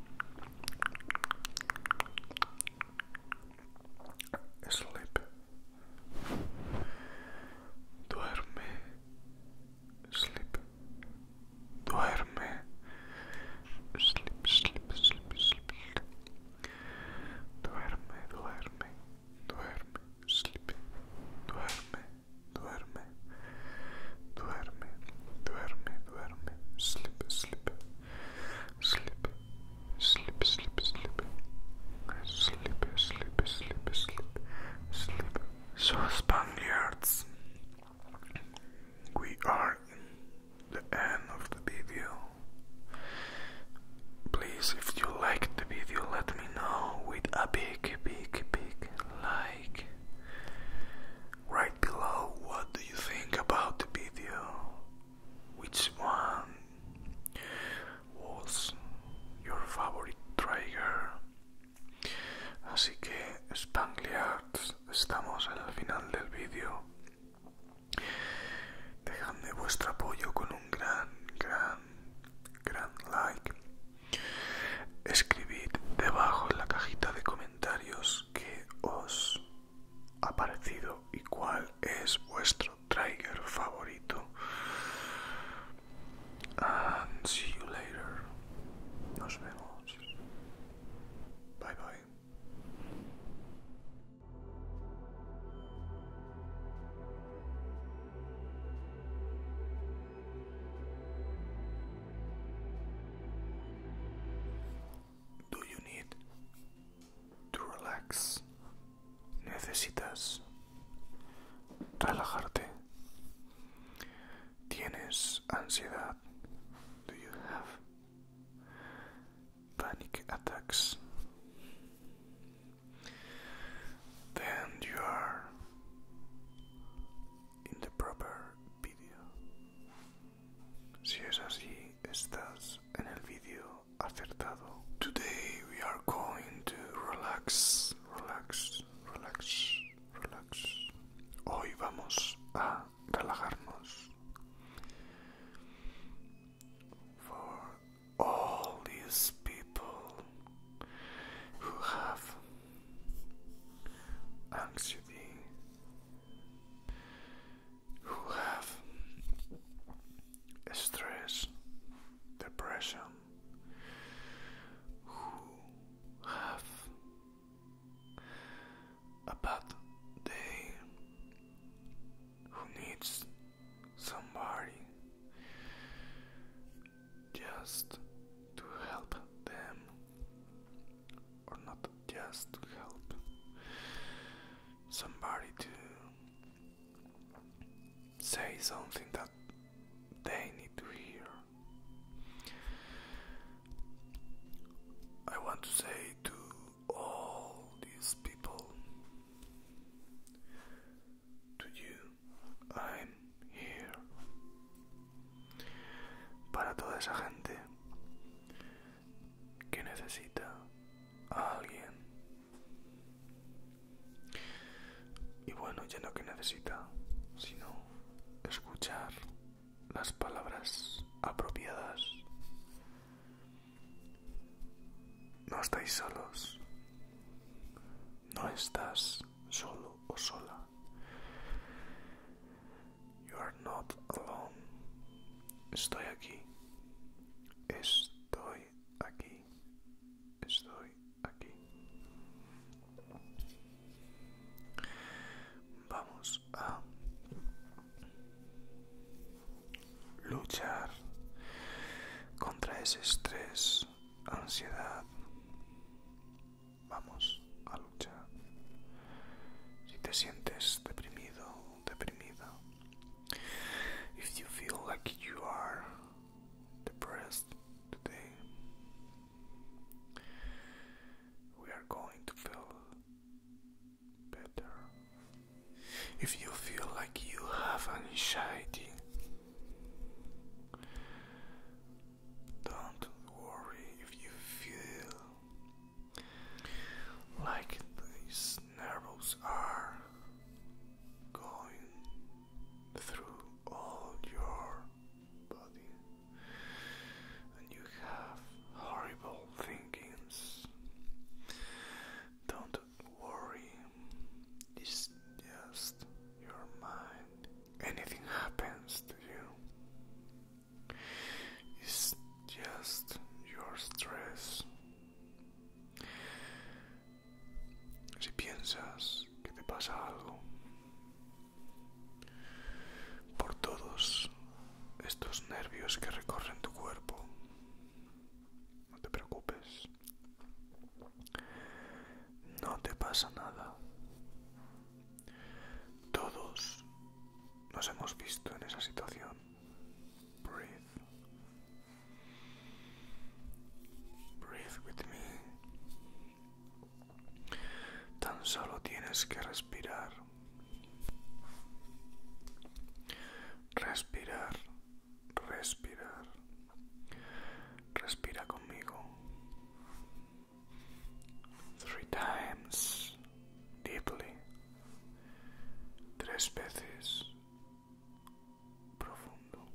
S2: Sleep. Duerme. Sleep. Duerme. Sleep, sleep, sleep, sleep. Duerme, duerme, duerme, sleep. Duerme, duerme, duerme, duerme, duerme, sleep, sleep, sleep, sleep, sleep, sleep, sleep, sleep, sleep, sleep, sleep. So Spaniards, we are in the end of the video. Please, if you liked the video, let me know with a big, big, big like. Right below, what do you think about the video? Which one was your favorite trigger? Así que, Spangliards, estamos en el final del vídeo. Dejadme vuestro apoyo con un gran like. Escribid debajo en la cajita de comentarios qué os ha parecido y cuál es vuestro trigger favorito. And see you later. Nos vemos. Bye bye. Do you need to relax? ¿Necesitas relajarte? ansiedad? Do you have panic attacks? Then you are in the proper video. Si es así, estás en el vídeo acertado. Today we are going to relax, relax, relax, relax. Hoy vamos a relajarnos. For all these people who have anxiety, who have stress, depression, who have a bad day, who needs somebody just to help them, or not just to help, somebody to say something that they need to hear. I want to say to all these people, to you, I'm here. Para toda esa gente que necesita a alguien. Y bueno, ya no que necesita, sino escuchar las palabras apropiadas. No estáis solos. No estás solo o sola. You are not alone. Estoy aquí. Estoy aquí. Estoy aquí. Vamos a luchar contra ese estrés, ansiedad. Vamos a luchar. Si te sientes deprimido, deprimida, if you feel like you are depressed today, we are going to feel better. If you feel like you have anxiety, don't worry. If you feel like these nerves are going through all your body and you have horrible thinkings, don't worry. It's just your mind. Anything happens to you, it's just your stress. Si piensas que te pasa algo por todos estos nervios que recorren tu cuerpo, no te preocupes. No te pasa nada. Todos nos hemos visto en esa situación. Breathe. Breathe with me. Tan solo tienes que respirar. Respirar. Respirar. Respira conmigo. 3 times deeply. 3 veces profundo.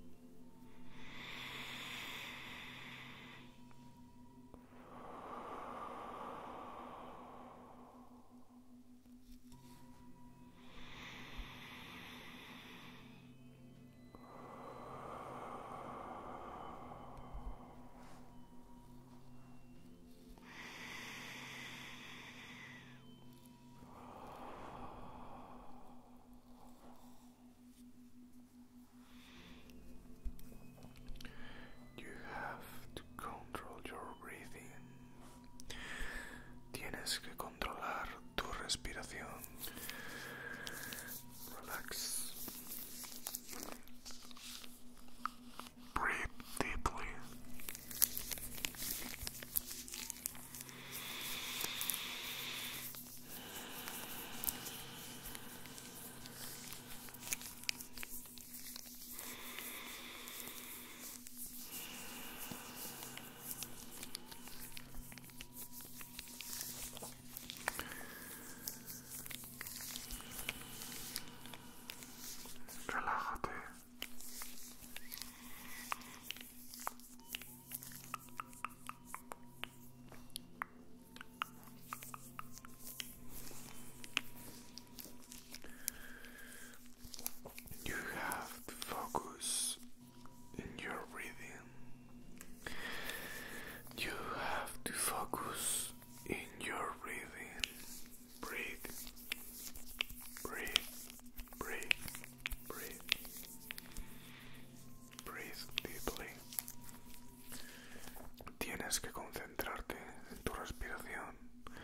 S2: tienes que concentrarte en tu respiración.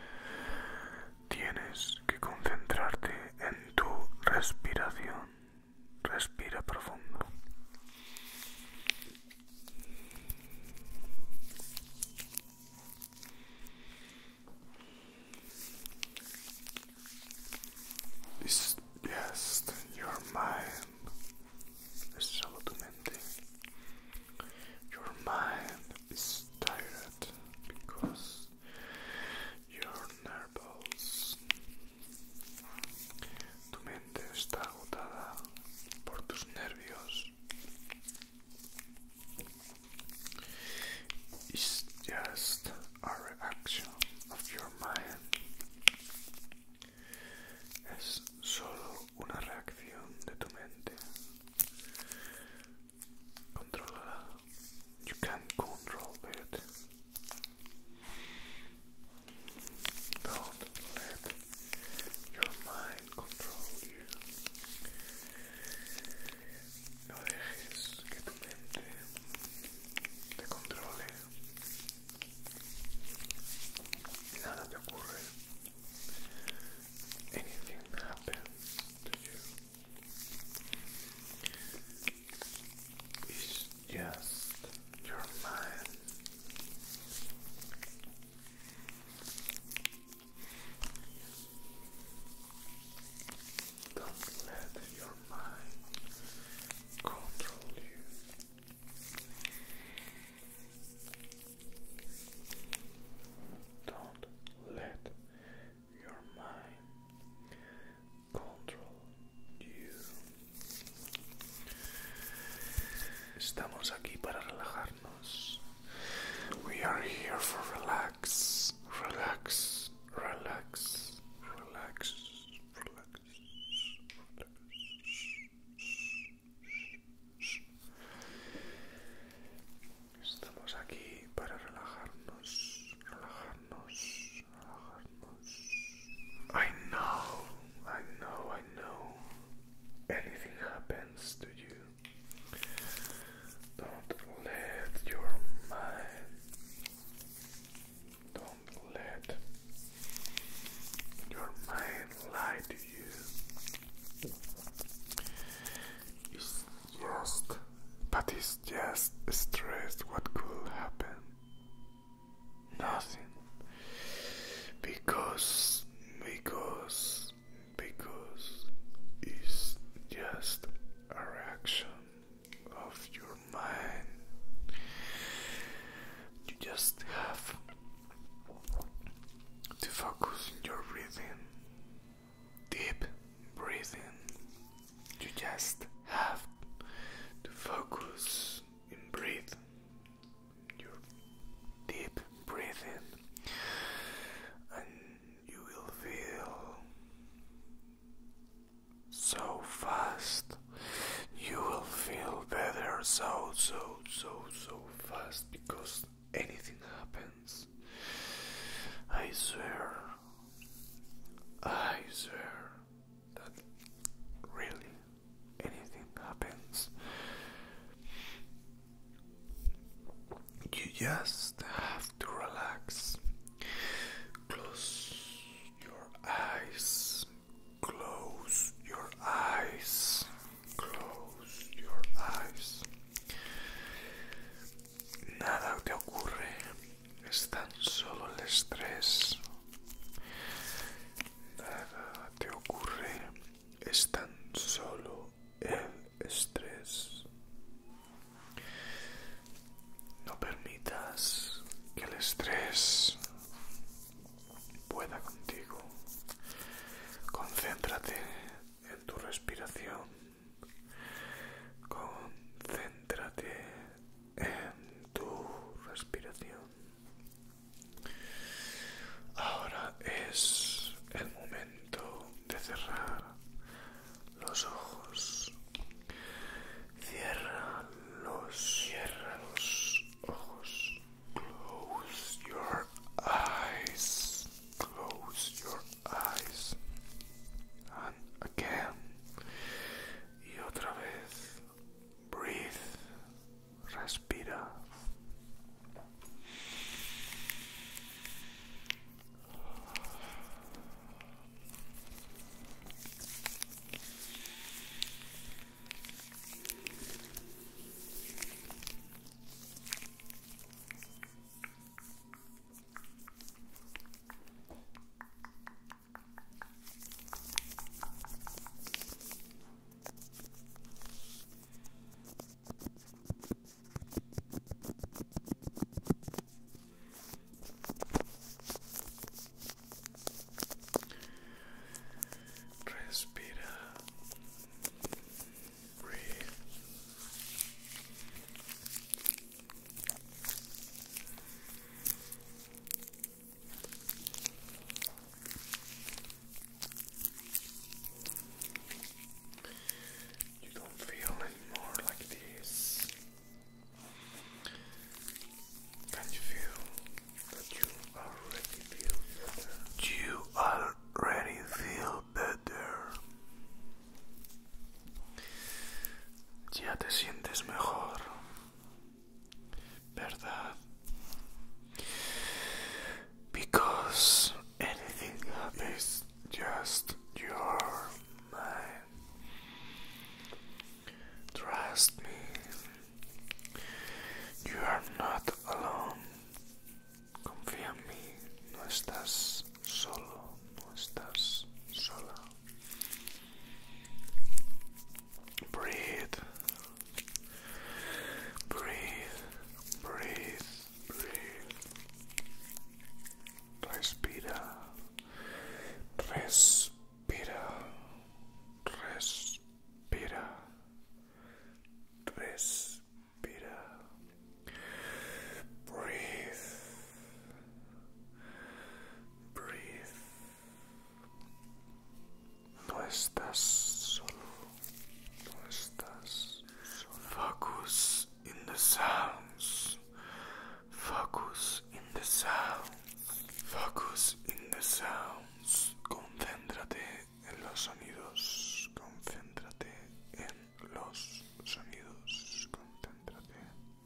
S2: Tienes que concentrarte en tu respiración. Respira profundo. It's just your mind. Es solo tu mente. Your mind is tired because your nervous. Tu mente está agotada por tus nervios. It's just a reaction of your mind. Es solo una reacción de tu mente. Contrólala. You can control it. Don't let your mind control you. No dejes que tu mente te controle. Nada te ocurre. Anything happens to you. It's just your mind. Don't let your mind control you. Don't let your mind control you. Estamos aquí para relajarnos. We are here for relax, relax, relax, relax, relax, relax. Estamos aquí para relajarnos, relajarnos, relajarnos. I know, I know, I know. Anything happens to you. Don't let your mind, don't let your mind lie to you. It's just stress. What could happen? Nothing. Because it's just a reaction of your mind. You just have to focus on your breathing. Deep breathing. You just have to focus and breathe. Your deep breathing, and you will feel so fast. You will feel better so fast because anything happens. I swear that really anything happens. You just have to relax. Close your eyes. Close your eyes. Close your eyes. Nada te ocurre. Es tan solo el estrés. Nada te ocurre. Es tan solo el estrés. No permitas que el estrés pueda contigo. Concéntrate en tu respiración. Concéntrate en tu respiración. Ahora es el momento de cerrar los ojos. sientes mejor, ¿verdad? Because anything happens, just your mind. Trust me, you are not alone. Confía en mí, no estás solo, no estás sola. Breathe, breathe, breathe, breathe. Respira, respira, respira, respira. Breathe, breathe. No estás solo, no estás solo. Focus in the sounds. Focus in the sounds. Focus in the sounds. Concéntrate en los sonidos. Concéntrate en los sonidos. Concéntrate.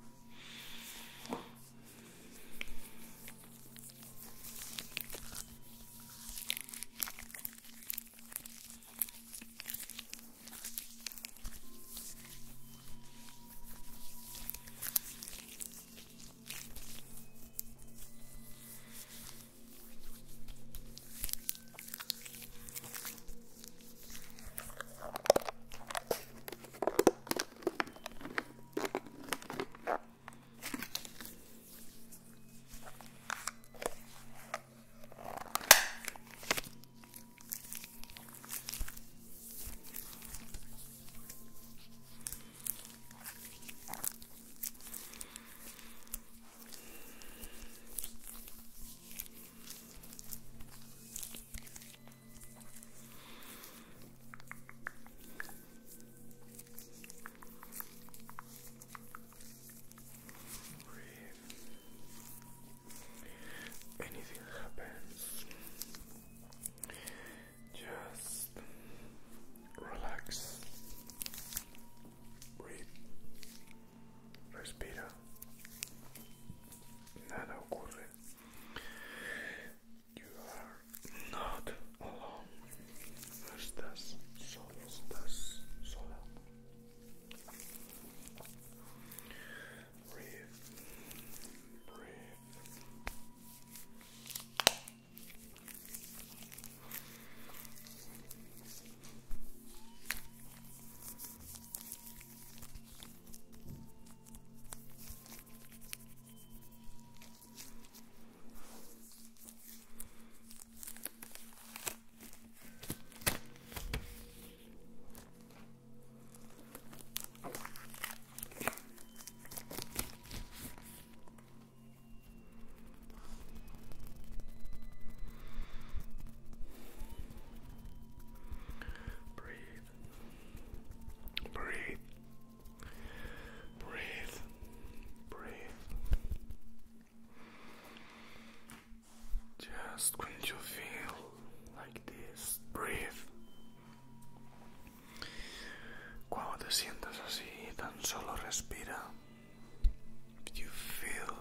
S2: Anything happens, just relax, breathe, respira, nada ocurre. You are not alone, no estás solo, estás sola. Breathe, breathe. Breathe, breathe, breathe. Just when you feel like this, breathe. Cuando te sientas así, tan solo respira. If you feel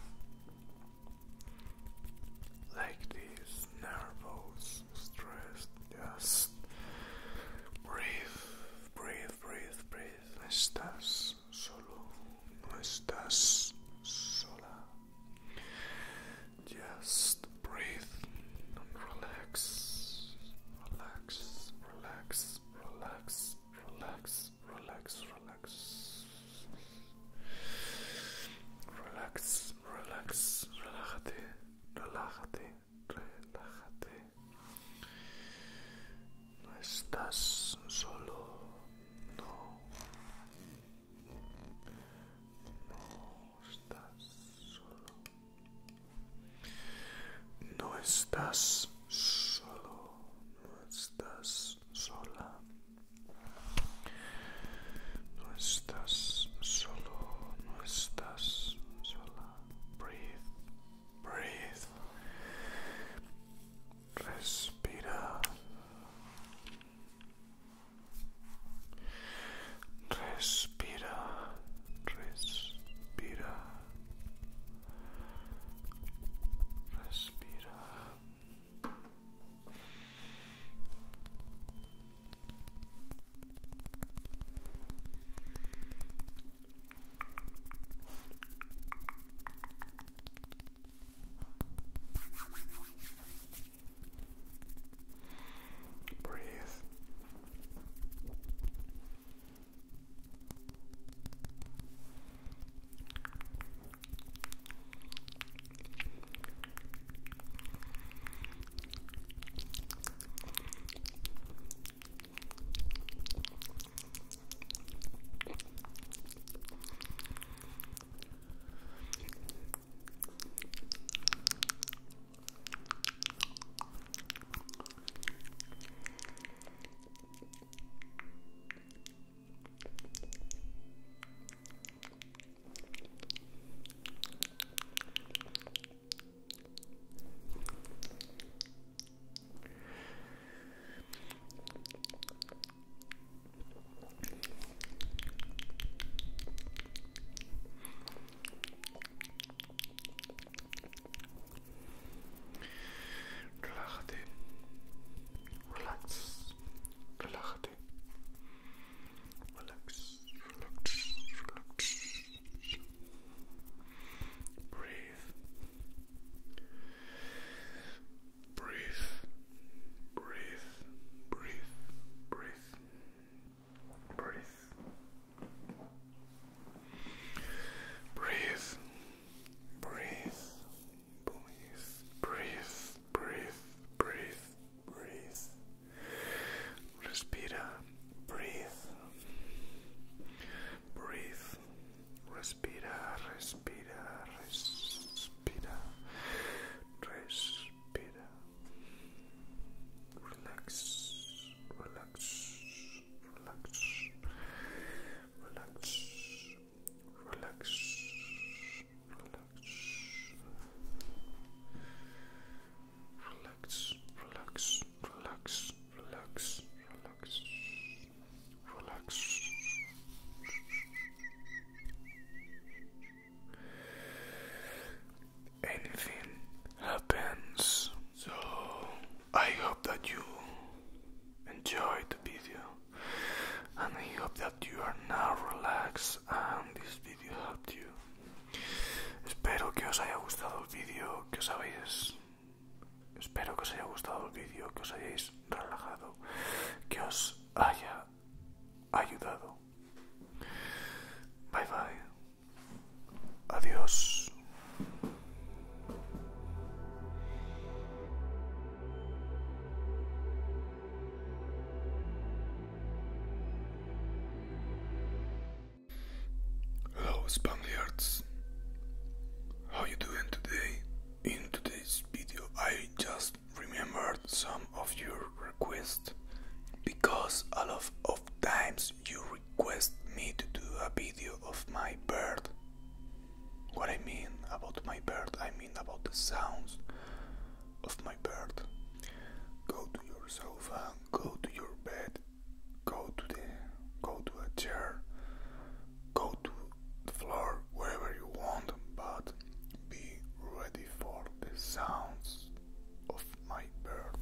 S2: like this, nervous, stressed, just breathe, breathe, breathe, breathe. No estás solo, no estás sola. Just breathe and relax, relax, relax, relax, relax, relax, relax. Relax, relax, relájate, relájate, relájate. No estás solo, no. No estás solo. No estás solo, no estás sola. No estás solo, no estás sola. Breathe, breathe. Respira. Respira.
S1: Spaniards, how you doing today? In today's video I just remembered some of your requests because a lot of times you request me to do a video of my bird. What I mean about my bird, I mean about the sounds of my bird. Go to your sofa, go to your bed, go to a chair, go to the floor, wherever you want, but be ready for the sounds of my bird.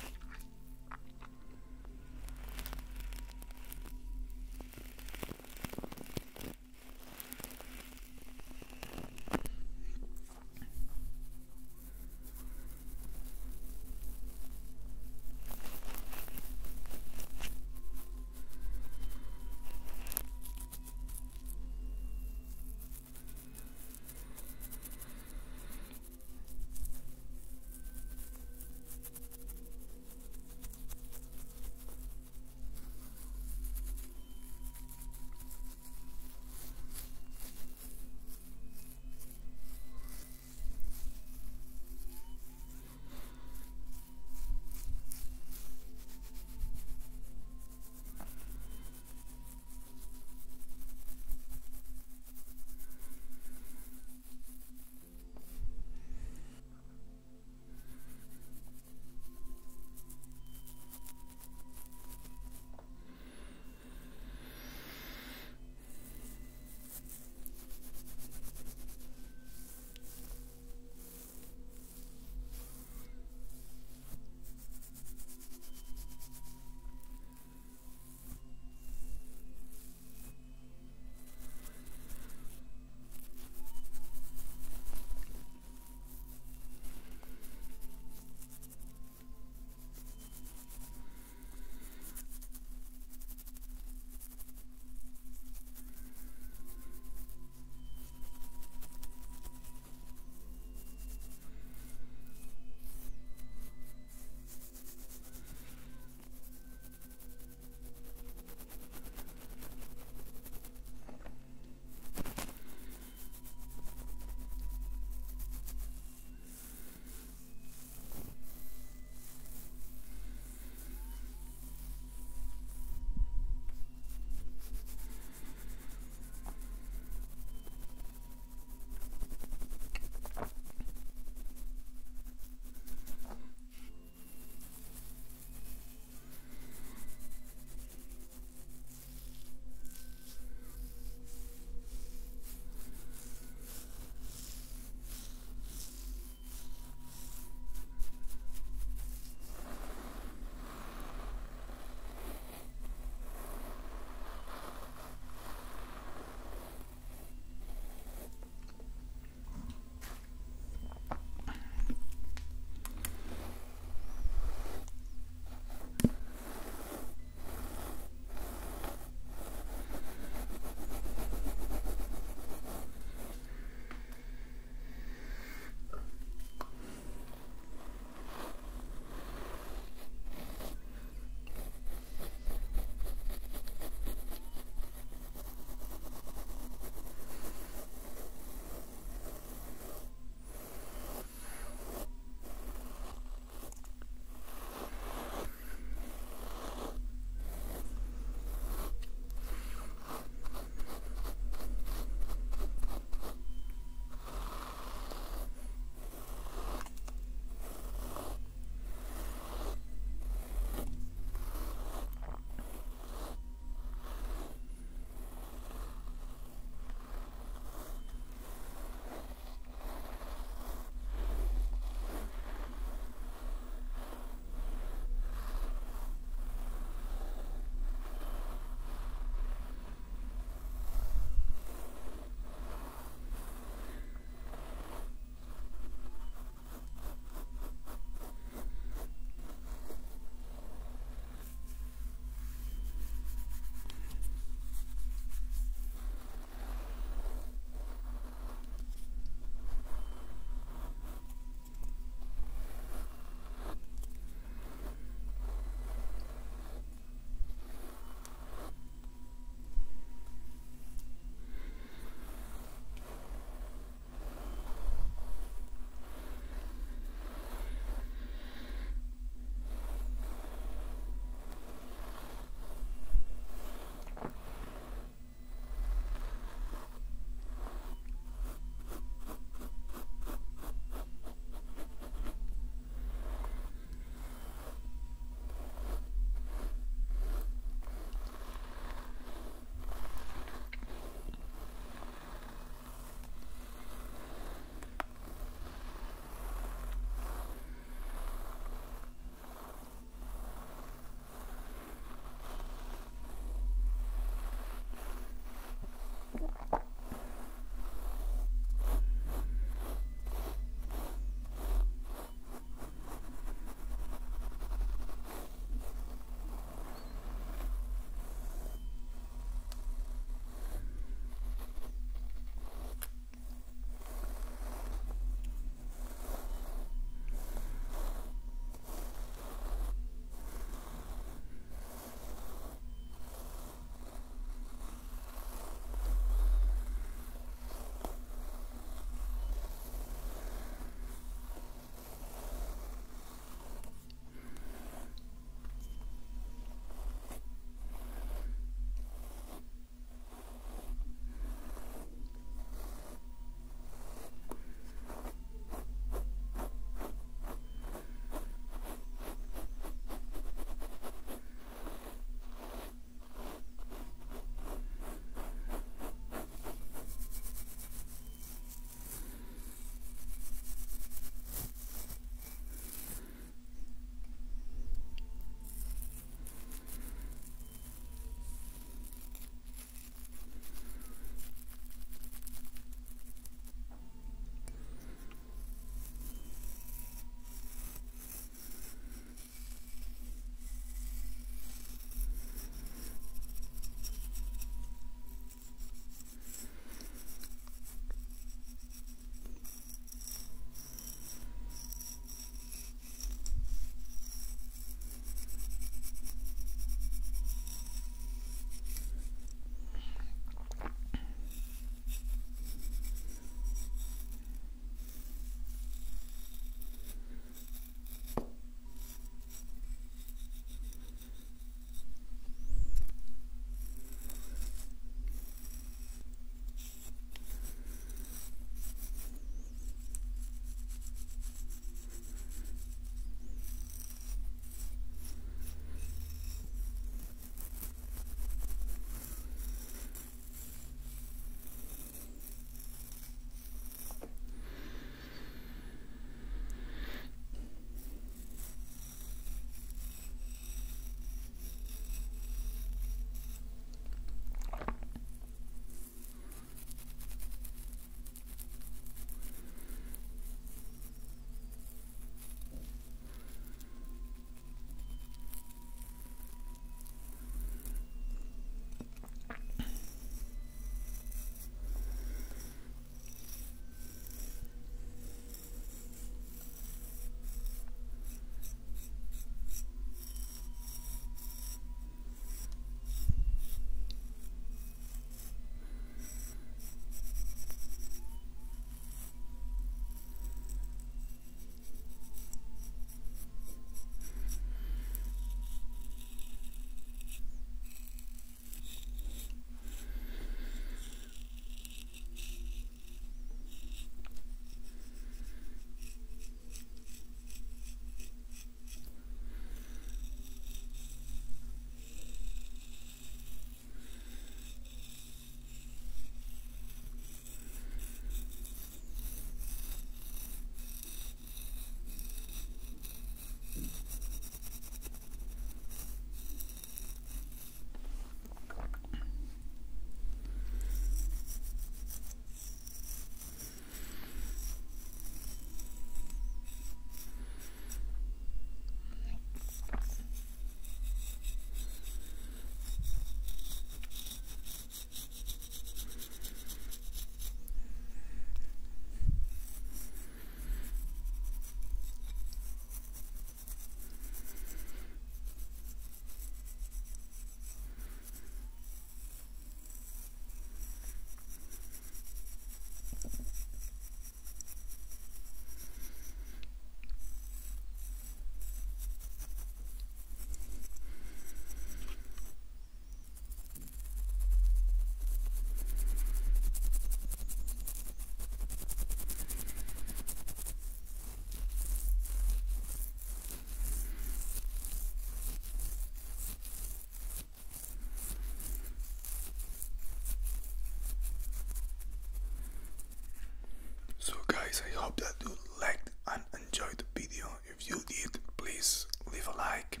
S1: So guys, I hope that you liked and enjoyed the video. If you did, please leave a like,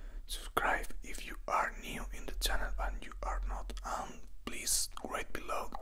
S1: subscribe if you are new in the channel and you are not, and please write below